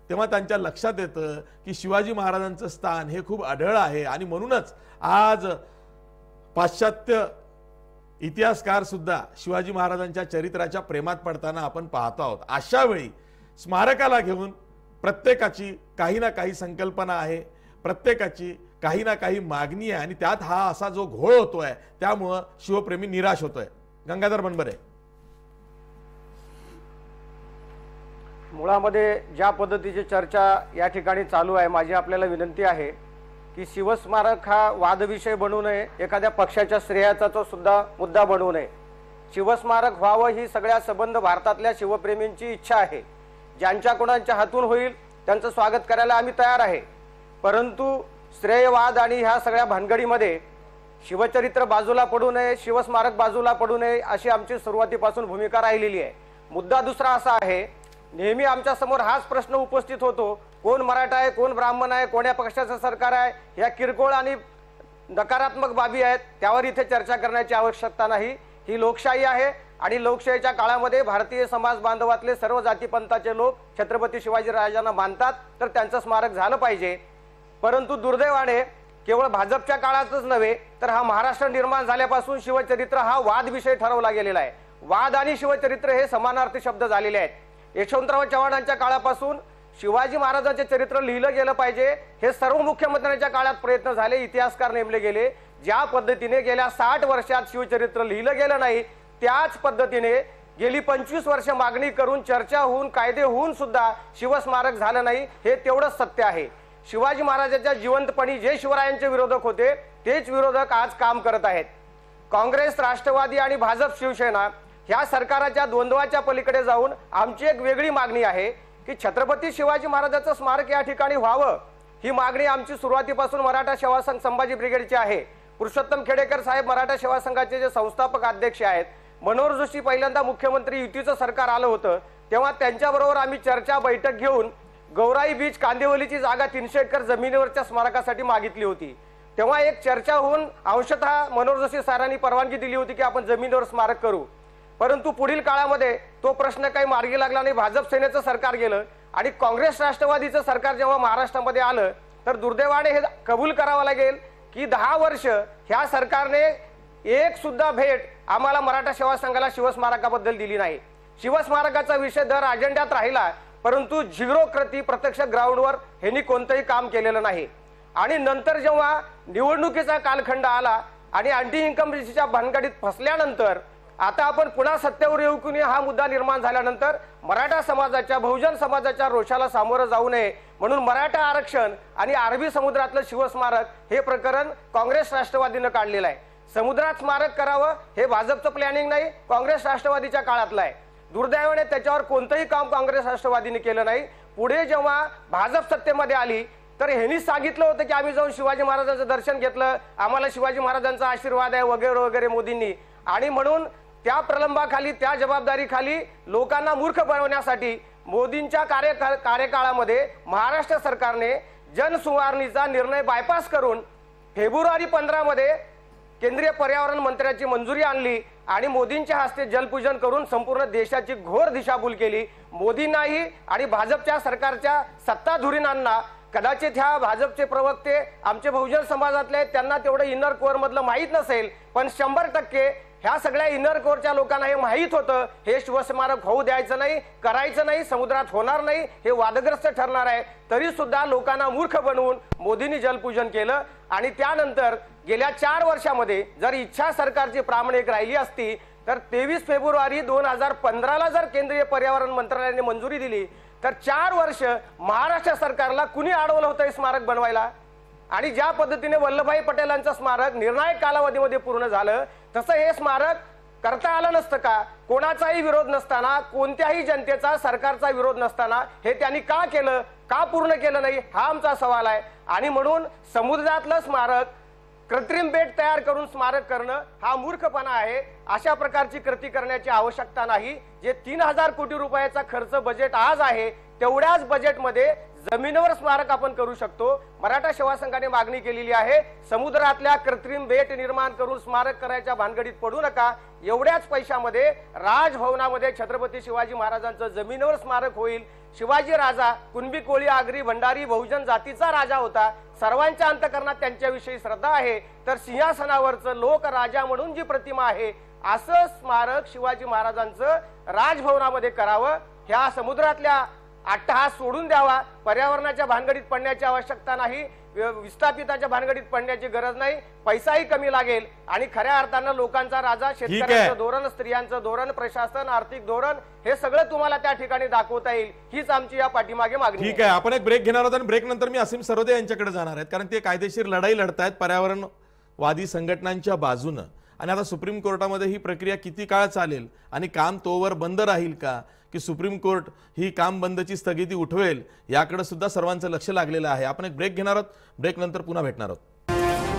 तेव्हा त्यांच्या लक्षात येतं की शिवाजी महाराजांचं स्थान हे खूप आढळ आहे आणि म्हणूनच आज पाश्चात्य इतिहासकार सुद्धा शिवाजी महाराजांच्या चरित्राच्या प्रेमात पडताना आपण पाहतो आहोत। अशा वेळी स्मारकाला घेऊन प्रत्येकाची काही ना काही संकल्पना आहे, प्रत्येकाची काही ना काही मागणी आहे आणि त्यात हा असा जो घोळ होतोय त्यामुळं शिवप्रेमी निराश होतोय। गंगाधर बनबरे, मुळामध्ये ज्या पद्धतीची चर्चा या ठिकाणी चालू आहे, माझी आपल्याला विनंती आहे की शिवस्मारक हा वादविषय बनू नये, एखाद्या पक्षाच्या श्रेयाचा तो सुद्धा मुद्दा बनवू नये। शिवस्मारक व्हावं ही सगळ्या संबंध भारतातल्या शिवप्रेमींची इच्छा आहे। ज्यांच्या कोणाच्या हातून होईल त्यांचं स्वागत करायला आम्ही तयार आहे, परंतु श्रेयवाद आणि ह्या सगळ्या भानगडीमध्ये शिवचरित्र बाजूला पडू नये, शिवस्मारक बाजूला पडू नये अशी आमची सुरुवातीपासून भूमिका राहिलेली आहे। मुद्दा दुसरा असा आहे, नेहमी आमच्या समोर हाच प्रश्न उपस्थित होतो, कोण मराठा आहे, कोण ब्राह्मण आहे, कोण्या पक्षाचं सरकार आहे, या किरकोळ आणि नकारात्मक बाबी आहेत, त्यावर इथे चर्चा करण्याची आवश्यकता नाही। ही लोकशाही आहे आणि लोकशाहीच्या काळामध्ये भारतीय समाज बांधवातले सर्व जातीपंथाचे लोक छत्रपती शिवाजी राजांना मानतात, तर त्यांचं स्मारक झालं पाहिजे। परंतु दुर्दैवाने केवळ भाजपच्या काळातच नव्हे तर हा महाराष्ट्र निर्माण झाल्यापासून शिवचरित्र हा वाद विषय ठरवला गेलेला आहे। वाद आणि शिवचरित्र हे समानार्थी शब्द झालेले आहेत। यशवंतराव चव्हाणांच्या काळापासून शिवाजी महाराजांचे चरित्र लिहिलं गेलं पाहिजे हे सर्व मुख्यमंत्र्यांच्या काळात प्रयत्न झाले, इतिहासकार नेमले गेले। ज्या पद्धतीने गेल्या साठ वर्षात शिवचरित्र लिहिलं गेलं नाही, त्याच पद्धतीने गेली पंचवीस वर्ष मागणी करून चर्चा होऊन कायदे होऊन सुद्धा शिवस्मारक झालं नाही, हे तेवढंच सत्य आहे। शिवाजी महाराजांच्या जिवंतपणी जे शिवरायांचे विरोधक होते तेच विरोधक आज काम करत आहेत। काँग्रेस, राष्ट्रवादी आणि भाजप शिवसेना ह्या सरकाराच्या द्वंद्वाच्या पलीकडे जाऊन आमची एक वेगळी मागणी आहे की छत्रपती शिवाजी महाराजांचं स्मारक या ठिकाणी व्हावं। ही मागणी आमची सुरुवातीपासून मराठा सेवा संघ संभाजी ब्रिगेडची आहे। पुरुषोत्तम खेडेकर साहेब मराठा सेवा संघाचे जे संस्थापक अध्यक्ष आहेत, मनोहर जोशी पहिल्यांदा मुख्यमंत्री युतीचं सरकार आलं होतं तेव्हा त्यांच्याबरोबर आम्ही चर्चा बैठक घेऊन गौराई बीच कांदिवलीची जागा तीनशे एकर जमिनीवरच्या स्मारकासाठी मागितली होती। तेव्हा एक चर्चा होऊन अंशतः मनोहर जोशी सरांनी परवानगी दिली होती की आपण जमिनीवर स्मारक करू, परंतु पुढील काळामध्ये तो प्रश्न काही मार्गी लागला नाही। भाजप सेनेचं सरकार गेलं आणि काँग्रेस राष्ट्रवादीचं सरकार जेव्हा महाराष्ट्रामध्ये आलं तर दुर्दैवाने हे कबूल करावं लागेल की दहा वर्ष ह्या सरकारने एक सुद्धा भेट आम्हाला मराठा सेवा संघाला शिवस्मारकाबद्दल दिली नाही। शिवस्मारकाचा विषय दर अजेंड्यात राहिला, परंतु झिरो कृती प्रत्यक्ष ग्राउंडवर ह्यांनी कोणतंही काम केलेलं नाही। आणि नंतर जेव्हा निवडणुकीचा कालखंड आला आणि अँटी इन्कमबन्सीच्या भानगडीत फसल्यानंतर आता आपण पुन्हा सत्तेवर येऊ की हा मुद्दा निर्माण झाल्यानंतर मराठा समाजाच्या, बहुजन समाजाच्या रोषाला सामोरं जाऊ नये म्हणून मराठा आरक्षण आणि अरबी समुद्रातलं शिवस्मारक हे प्रकरण काँग्रेस राष्ट्रवादीनं काढलेलं आहे। समुद्रात स्मारक करावं हे भाजपचं प्लॅनिंग नाही, काँग्रेस राष्ट्रवादीच्या काळातलं आहे। दुर्दैवाने त्याच्यावर कोणतंही काम काँग्रेस राष्ट्रवादीने केलं नाही। पुढे जेव्हा भाजप सत्तेमध्ये आली तर ह्यांनी सांगितलं होतं की आम्ही जाऊन शिवाजी महाराजांचं दर्शन घेतलं, आम्हाला शिवाजी महाराजांचा आशीर्वाद आहे वगैरे वगैरे मोदींनी, आणि म्हणून त्या प्रलंबाखाली, त्या जबाबदारीखाली लोकांना मूर्ख बनवण्यासाठी मोदींच्या कार्य कार्यकाळामध्ये महाराष्ट्र सरकारने जनसुवारणीचा निर्णय बायपास करून फेब्रुवारी पंधरा मध्ये केंद्रीय पर्यावरण मंत्र्याची मंजुरी आणली आणि मोदींच्या हस्ते जलपूजन करून संपूर्ण देशाची घोर दिशाभूल केली। मोदींनाही आणि भाजपच्या सरकारच्या सत्ताधुरीणांना, कदाचित ह्या भाजपचे प्रवक्ते आमचे बहुजन समाजातले त्यांना तेवढं इनर कोअर मधलं माहीत नसेल, पण शंभर टक्के ह्या सगळ्या इनर कोअरच्या लोकांना हे माहीत होतं हे शिवस्मारक होऊ द्यायचं नाही, करायचं नाही, समुद्रात होणार नाही, हे वादग्रस्त ठरणार आहे। तरी सुद्धा लोकांना मूर्ख बनवून मोदींनी जलपूजन केलं आणि त्यानंतर गेल्या चार वर्षामध्ये जर इच्छा सरकारची प्रामाणिक राहिली असती तर तेवीस फेब्रुवारी दोन हजार पंधराला जर केंद्रीय पर्यावरण मंत्रालयाने मंजुरी दिली तर चार वर्ष महाराष्ट्र सरकारला कुणी अडवलं होतं हे स्मारक बनवायला? आणि ज्या पद्धतीने वल्लभभाई पटेलांचं स्मारक निर्णायक कालावधीमध्ये पूर्ण झालं तसं हे स्मारक करता आलं नसतं का? कोणाचाही विरोध नसताना, कोणत्याही जनतेचा, सरकारचा विरोध नसताना हे त्यांनी का केलं, का पूर्ण केलं नाही, हा आमचा सवाल आहे। आणि म्हणून समुद्रातलं स्मारक कृत्रिम बेट तयार करून स्मारक करणं हा मूर्खपणा आहे। अशा प्रकारची कृती करण्याची आवश्यकता नाही। जे तीन हजार कोटी रुपयाचा खर्च बजेट आज आहे तेवढ्याच बजेटमध्ये जमिनीवर स्मारक आपण करू शकतो. मराठा सेवा संघाने मागणी केलेली आहे, समुद्रातल्या कृत्रिम बेट निर्माण करून स्मारक करायच्या भानगडीत पडू नका. एवढ्याच पैशामध्ये राजभवनामध्ये छत्रपती शिवाजी महाराजांचं जमिनीवर स्मारक होईल. शिवाजी राजा कुणबी, कोळी, आगरी, भंडारी, बहुजन जातीचा राजा होता. सर्वांच्या अंतःकरणात त्यांच्याविषयी श्रद्धा आहे. तर सिंहासनावरचं लोक राजा म्हणून जी प्रतिमा आहे, असं स्मारक शिवाजी महाराजांचं राजभवनामध्ये करावं. ह्या समुद्रातल्या अट्टहास सोडून द्यावा. पर्यावरणाच्या भानगडीत पडण्याची आवश्यकता नाही, विस्थापिताच्या भानगडीत पडण्याची गरज नाही. पैसाही कमी लागेल आणि खऱ्या अर्थानं लोकांचा राजा, शेतकऱ्यांचं धोरण, स्त्रियांचं धोरण, प्रशासन, आर्थिक धोरण हे सगळं तुम्हाला त्या ठिकाणी दाखवता येईल. हीच आमची या पाठीमागे मागणी. ठीक आहे, आपण एक ब्रेक घेणार आहोत आणि ब्रेक नंतर मी असीम सरोदे यांच्याकडे जाणार आहेत, कारण ते कायदेशीर लढाई लढतायत पर्यावरणवादी संघटनांच्या बाजूनं. आणि आता सुप्रीम कोर्टामध्ये ही प्रक्रिया किती काळ चालेल आणि काम तोवर बंद राहील का, की सुप्रीम कोर्ट ही काम बंदची स्थगिती उठवेल, याकडे सुद्धा सर्वांचं लक्ष लागलेलं आहे. आपण एक ब्रेक घेणार आहोत, ब्रेक नंतर पुन्हा भेटणार आहोत.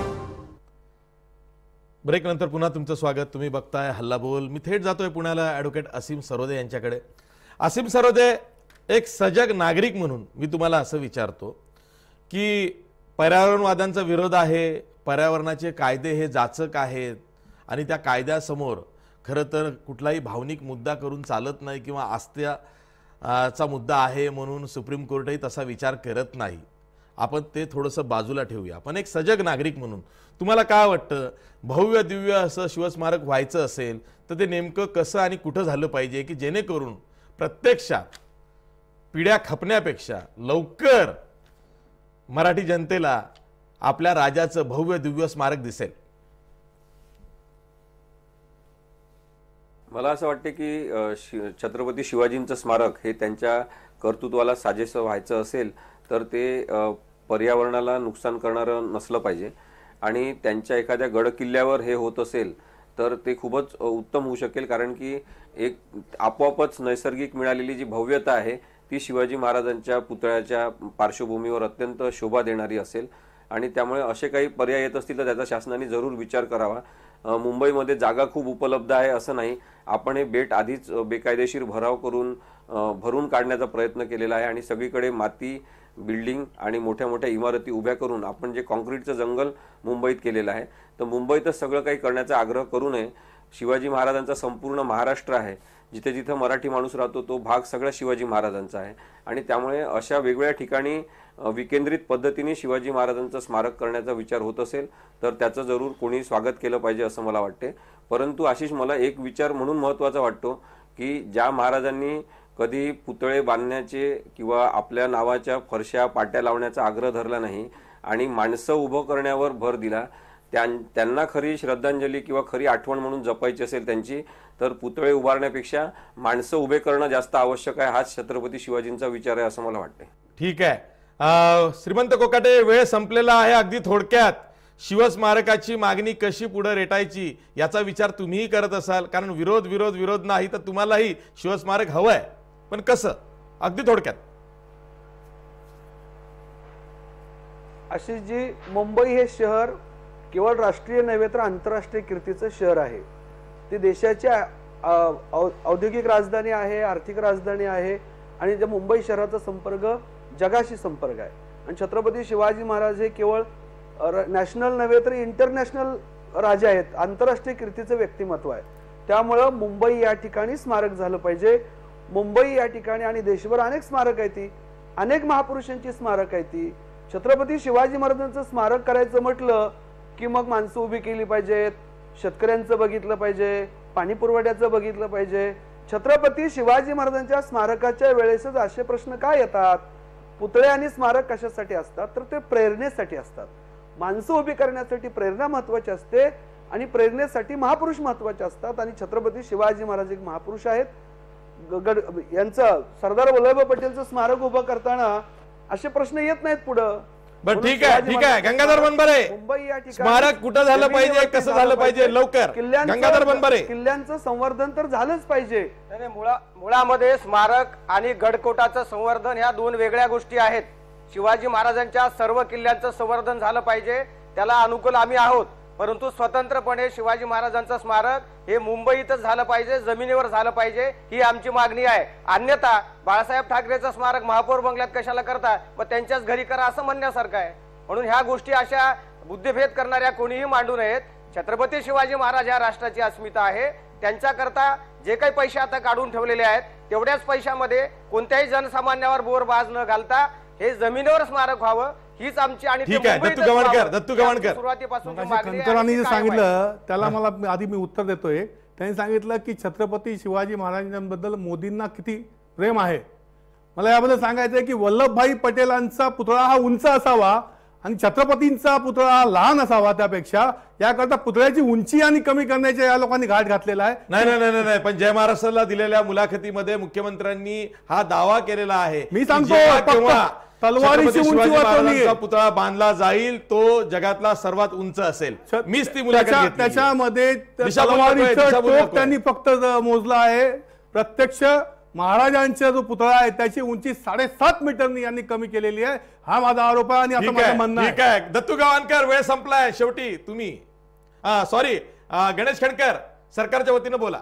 ब्रेक नंतर पुन्हा तुमचं स्वागत. तुम्ही बघताय हल्ला बोल. मी थेट जातोय पुण्याला ॲडव्होकेट असीम सरोदे यांच्याकडे. असीम सरोदे, एक सजग नागरिक म्हणून मी तुम्हाला असं विचारतो की पर्यावरणवादांचा विरोध आहे, पर्यावरणाचे कायदे हे जाचक आहेत आणि त्या कायद्यासमोर खरं तर कुठलाही भावनिक मुद्दा करून चालत नाही किंवा आस्थेचा मुद्दा आहे म्हणून सुप्रीम कोर्टही तसा विचार करत नाही. आपण ते थोडंसं बाजूला ठेवूया. पण एक सजग नागरिक म्हणून तुम्हाला काय वाटतं, भव्य दिव्य असं शिवस्मारक व्हायचं असेल तर ते नेमकं कसं आणि कुठं झालं पाहिजे, की जेणेकरून प्रत्यक्षात पिढ्या खपण्यापेक्षा लवकर मराठी जनतेला आपल्या राजाचं भव्य दिव्य स्मारक दिसेल? मला असं वाटते की छत्रपती शिवाजींचं स्मारक हे त्यांच्या कर्तृत्वाला साजेसं व्हायचं असेल तर ते पर्यावरणाला नुकसान करणारं नसलं पाहिजे. आणि त्यांच्या एखाद्या गड किल्ल्यावर हे होत असेल तर ते खूपच उत्तम होऊ शकेल, कारण की एक आपोआपच नैसर्गिक मिळालेली जी भव्यता आहे ती शिवाजी महाराजांच्या पुतळ्याच्या पार्श्वभूमीवर अत्यंत शोभा देणारी असेल. आणि त्यामुळे असे काही पर्याय येत असतील तर त्याचा शासनाने जरूर विचार करावा. मुंबईमध्ये जागा खूप उपलब्ध आहे असं नाही, आपण हे बेट आधीच बेकायदेशीर भराव करून भरून काढण्याचा प्रयत्न केलेला आहे आणि सगळीकडे माती, बिल्डिंग आणि मोठ्या मोठ्या इमारती उभ्या करून आपण जे कॉन्क्रीटचं जंगल मुंबईत केलेलं आहे, तर मुंबईतच सगळं काही करण्याचा आग्रह करू नये. शिवाजी महाराजांचा संपूर्ण महाराष्ट्र आहे, जिथे जिथे मराठी माणूस राहतो तो भाग सगळा शिवाजी महाराजांचा आहे आणि त्यामुळे अशा वेगवेगळ्या ठिकाणी विकेंद्रित पद्धतीने शिवाजी महाराजांचं स्मारक करण्याचा विचार होत असेल तर त्याचं जरूर कोणी स्वागत केलं पाहिजे असं मला वाटते. परंतु आशिष, मला एक विचार म्हणून महत्त्वाचा वाटतो की ज्या महाराजांनी कधी पुतळे बांधण्याचे किंवा आपल्या नावाच्या फरशा पाट्या लावण्याचा आग्रह धरला नाही आणि माणसं उभं करण्यावर भर दिला, त्यांना खरी श्रद्धांजली किंवा खरी आठवण म्हणून जपायची असेल त्यांची, तर पुतळे उभारण्यापेक्षा माणसं उभे करणं जास्त आवश्यक आहे. हाच छत्रपती शिवाजींचा विचार आहे असं मला वाटते. ठीक आहे, श्रीमंत कोकाटे, वेळ संपलेला आहे. अगदी थोडक्यात शिवस्मारकाची मागणी कशी पुढे रेटायची याचा विचार तुम्हीही करत असाल, कारण विरोध विरोध विरोध नाही तर तुम्हालाही शिवस्मारक हवंय, पण कसं? अगदी थोडक्यात. अशी जी मुंबई हे शहर केवळ राष्ट्रीय नव्हे तर आंतरराष्ट्रीय कीर्तीचं शहर आहे. ती देशाची औद्योगिक राजधानी आहे, आर्थिक राजधानी आहे आणि त्या मुंबई शहराचा संपर्क जगाशी संपर्क आहे. आणि छत्रपती शिवाजी महाराज हे केवळ नॅशनल नव्हे तर इंटरनॅशनल राजा आहेत, आंतरराष्ट्रीय कीर्तीचं व्यक्तिमत्व आहे. त्यामुळं मुंबई या ठिकाणी स्मारक झालं पाहिजे. मुंबई या ठिकाणी आणि देशभर अनेक स्मारक आहेत, ती अनेक महापुरुषांची स्मारक आहे. ती छत्रपती शिवाजी महाराजांचं स्मारक करायचं म्हटलं की मग माणसं उभी केली पाहिजेत, शेतकऱ्यांचं बघितलं पाहिजे, पाणी पुरवठ्याचं बघितलं पाहिजे. छत्रपती शिवाजी महाराजांच्या स्मारकाच्या वेळेसच असे प्रश्न काय येतात? पुतळे आणि स्मारक कशासाठी असतात? तर ते प्रेरणेसाठी असतात. माणसं उभी करण्यासाठी प्रेरणा महत्वाची असते आणि प्रेरणेसाठी महापुरुष महत्वाचे असतात. आणि छत्रपती शिवाजी महाराज एक महापुरुष आहेत. गड यांचं सरदार वल्लभभाई पटेलचं स्मारक उभं करताना असे प्रश्न येत नाहीत पुढं. बरं, ठीक आहे, ठीक आहे. गंगाधर बनबरे, मुंबई या ठिकाणी स्मारक कुठं झालं पाहिजे, कसं झालं पाहिजे, लवकर. गंगाधर बनबरे, किल्ल्यांचं संवर्धन तर झालंच पाहिजे. मुळा मुळामध्ये स्मारक आणि गडकोटाचं संवर्धन ह्या दोन वेगळ्या गोष्टी आहेत. शिवाजी महाराजांच्या सर्व किल्ल्यांचं संवर्धन झालं पाहिजे, त्याला अनुकूल आम्ही आहोत. परंतु स्वतंत्रपणे शिवाजी महाराजांचं स्मारक हे मुंबईतच झालं पाहिजे, जमिनीवर झालं पाहिजे, ही आमची मागणी आहे. अन्यथा बाळासाहेब ठाकरेचं स्मारक महापौर बंगल्यात कशाला करता, मग त्यांच्याच घरी करा असं म्हणण्यासारखं आहे. म्हणून ह्या गोष्टी अशा बुद्धिभेद करणाऱ्या कोणीही मांडू नयेत. छत्रपती शिवाजी महाराज या राष्ट्राची अस्मिता आहे. त्यांच्याकरता जे काही पैसे आता काढून ठेवलेले आहेत तेवढ्याच पैशामध्ये कोणत्याही जनसामान्यावर बोरबाज न घालता हे जमिनीवर स्मारक व्हावं हीच आमची आणि ठीक आहे. दत्तू गवाणकर दत्तू गवाणकर सुरुवातीपासून खंतरांनी जे सांगितलं त्याला मला आधी मी उत्तर देतोय. त्यांनी सांगितलं की छत्रपती शिवाजी महाराजांबद्दल मोदींना किती प्रेम आहे. मला याबद्दल सांगायचं आहे की वल्लभभाई पटेलांचा पुतळा हा उंच असावा आणि छत्रपतींचा पुतळा हा लहान असावा. त्यापेक्षा याकरता पुतळ्याची उंची आणि कमी करण्याच्या या लोकांनी घाट घातलेला आहे. नाही नाही नाही नाही पण जय महाराष्ट्राला दिलेल्या मुलाखतीमध्ये मुख्यमंत्र्यांनी हा दावा केलेला आहे. मी सांगतो, जेव्हा फक्त केव्हा तलवारीची छत्रपती उंची शिवाजी वाचवली महाराजांचा पुतळा बांधला जाईल तो जगातला सर्वात उंच असेल. मीच ती मुलाखत त्याच्या- घेतली. त्याच्यामध्ये दिशाभूल नकोय, तलवारीचं दिशाभूल टोक नकोय. त्यांनी फक्त मोजलं आहे. प्रत्यक्ष महाराजांचा जो पुतळा आहे त्याची उंची साडेसात मीटरनी यांनी कमी केलेली आहे. हा माझा आरोप आहे आणि असं ठीक माझं आहे म्हणणं ठीक आहे. आहे. दत्तू गवाणकर वेळ संपलाय. शेवटी तुम्ही सॉरी गणेश खणकर सरकारच्या वतीनं बोला.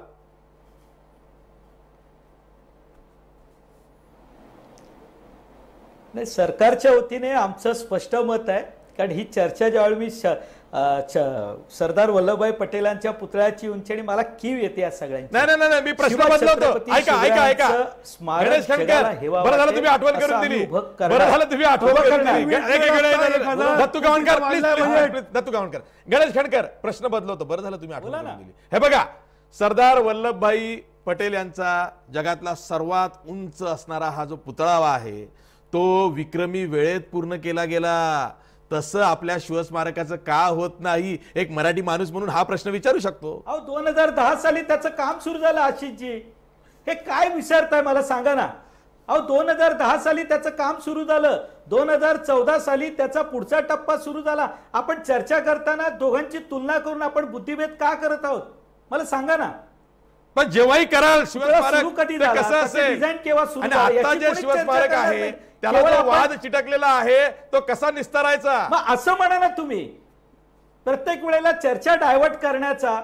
नाही, सरकारच्या वतीने आमचं स्पष्ट मत आहे. कारण ही चर्चा ज्यावेळी मी सरदार वल्लभभाई पटेलांच्या पुतळ्याची उंची आणि मला कीव येते या सगळ्यांची. नाही नाही नाही मी प्रश्न बदलवतो. ऐका ऐका ऐका गणेश खणकर बरं झालं तुम्ही आठवण करून दिली. बरं झालं तुम्ही आठवण करून दिली. दत्तू गवाणकर प्लीज दत्तू गवाणकर गणेश खणकर प्रश्न बदलवतो. बरं झालं तुम्ही आठवण करून दिली. हे बघा सरदार वल्लभभाई पटेल यांचा जगातला सर्वात उंच असणारा हा जो पुतळा आहे तो विक्रमी वेळेत पूर्ण केला गेला. तसं आपल्या शिवस्मारकाचं का होत नाही एक मराठी माणूस म्हणून हा प्रश्न विचारू शकतो. अहो दोन हजार दहा साली त्याचं काम सुरू झालं. आशिषजी हे काय विचारताय मला सांगा ना. अहो दोन हजार दहा साली त्याचं काम सुरू झालं. दोन हजार चौदा साली त्याचा पुढचा टप्पा सुरू झाला. आपण चर्चा करताना दोघांची तुलना करून आपण बुद्धिभेद का करत आहोत मला सांगा ना. पण जेव्हाही कराल शिवस्मारक कधी ते कसं असेल डिझाईन केव्हा सुरू आणि झालं आता याची जे कोणीच चर्चा शिवस्मारक करणार आहे नाही. त्याला केवळ जो आपण- वाद चिटकलेला आहे तो कसा निस्तारायचा. मग असं म्हणा ना तुम्ही. प्रत्येक वेळेला चर्चा डायव्हर्ट करण्याचा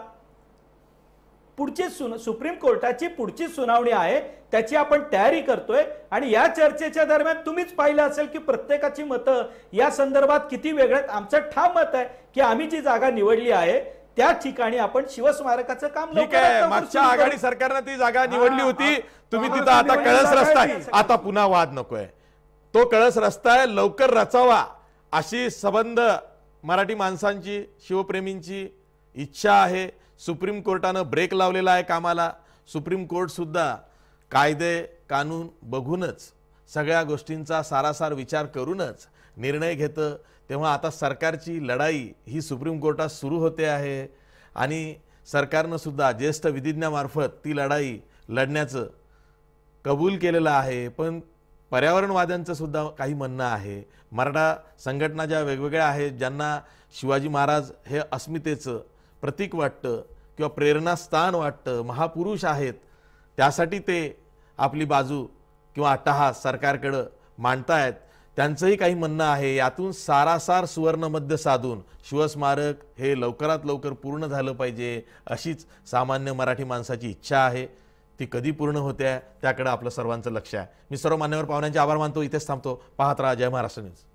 पुढची सुप्रीम कोर्टाची पुढची सुनावणी आहे त्याची आपण तयारी करतोय आणि या चर्चेच्या दरम्यान तुम्हीच पाहिलं असेल की प्रत्येकाची मतं या संदर्भात किती वेगळ्यात. आमचं ठाम मत आहे की आम्ही जी जागा निवडली आहे त्या ठिकाणी आपण शिवस्मारकाचं काम ठीक आहे. मागच्या आघाडी सरकारनं ती जागा निवडली होती. तुम्ही तिथं आता कळस रस्ताय. आता पुन्हा वाद नकोय. तो कळस रस्ता आहे लवकर रचावा अशी सबंध मराठी माणसांची शिवप्रेमींची इच्छा आहे. सुप्रीम कोर्टानं ब्रेक लावलेला आहे कामाला. सुप्रीम कोर्ट सुद्धा कायदे कानून बघूनच सगळ्या गोष्टींचा सारासार विचार करूनच निर्णय घेतं. तेव्हा आता सरकारची लढाई ही सुप्रीम कोर्टात सुरू होते आहे आणि सरकारनं सुद्धा ज्येष्ठ विधिज्ञामार्फत ती लढाई लढण्याचं कबूल केलेलं आहे. पण पर्यावरणवाद्यांचं सुद्धा काही म्हणणं आहे. मराठा संघटना ज्या वेगवेगळ्या आहेत ज्यांना शिवाजी महाराज हे अस्मितेचं प्रतीक वाटतं किंवा प्रेरणास्थान वाटतं महापुरुष आहेत त्यासाठी ते आपली बाजू किंवा अट्टहास सरकारकडं मांडतायत. त्यांचंही काही म्हणणं आहे. यातून सारासार सुवर्णमध्य साधून शिवस्मारक हे लवकरात लवकर पूर्ण झालं पाहिजे अशीच सामान्य मराठी माणसाची इच्छा आहे. ती कधी पूर्ण होते त्याकडे आपलं सर्वांचं लक्ष आहे. मी सर्व मान्यवर पाहुण्यांचे आभार मानतो. इथेच थांबतो. पाहत राहा जय महाराष्ट्र न्यूज.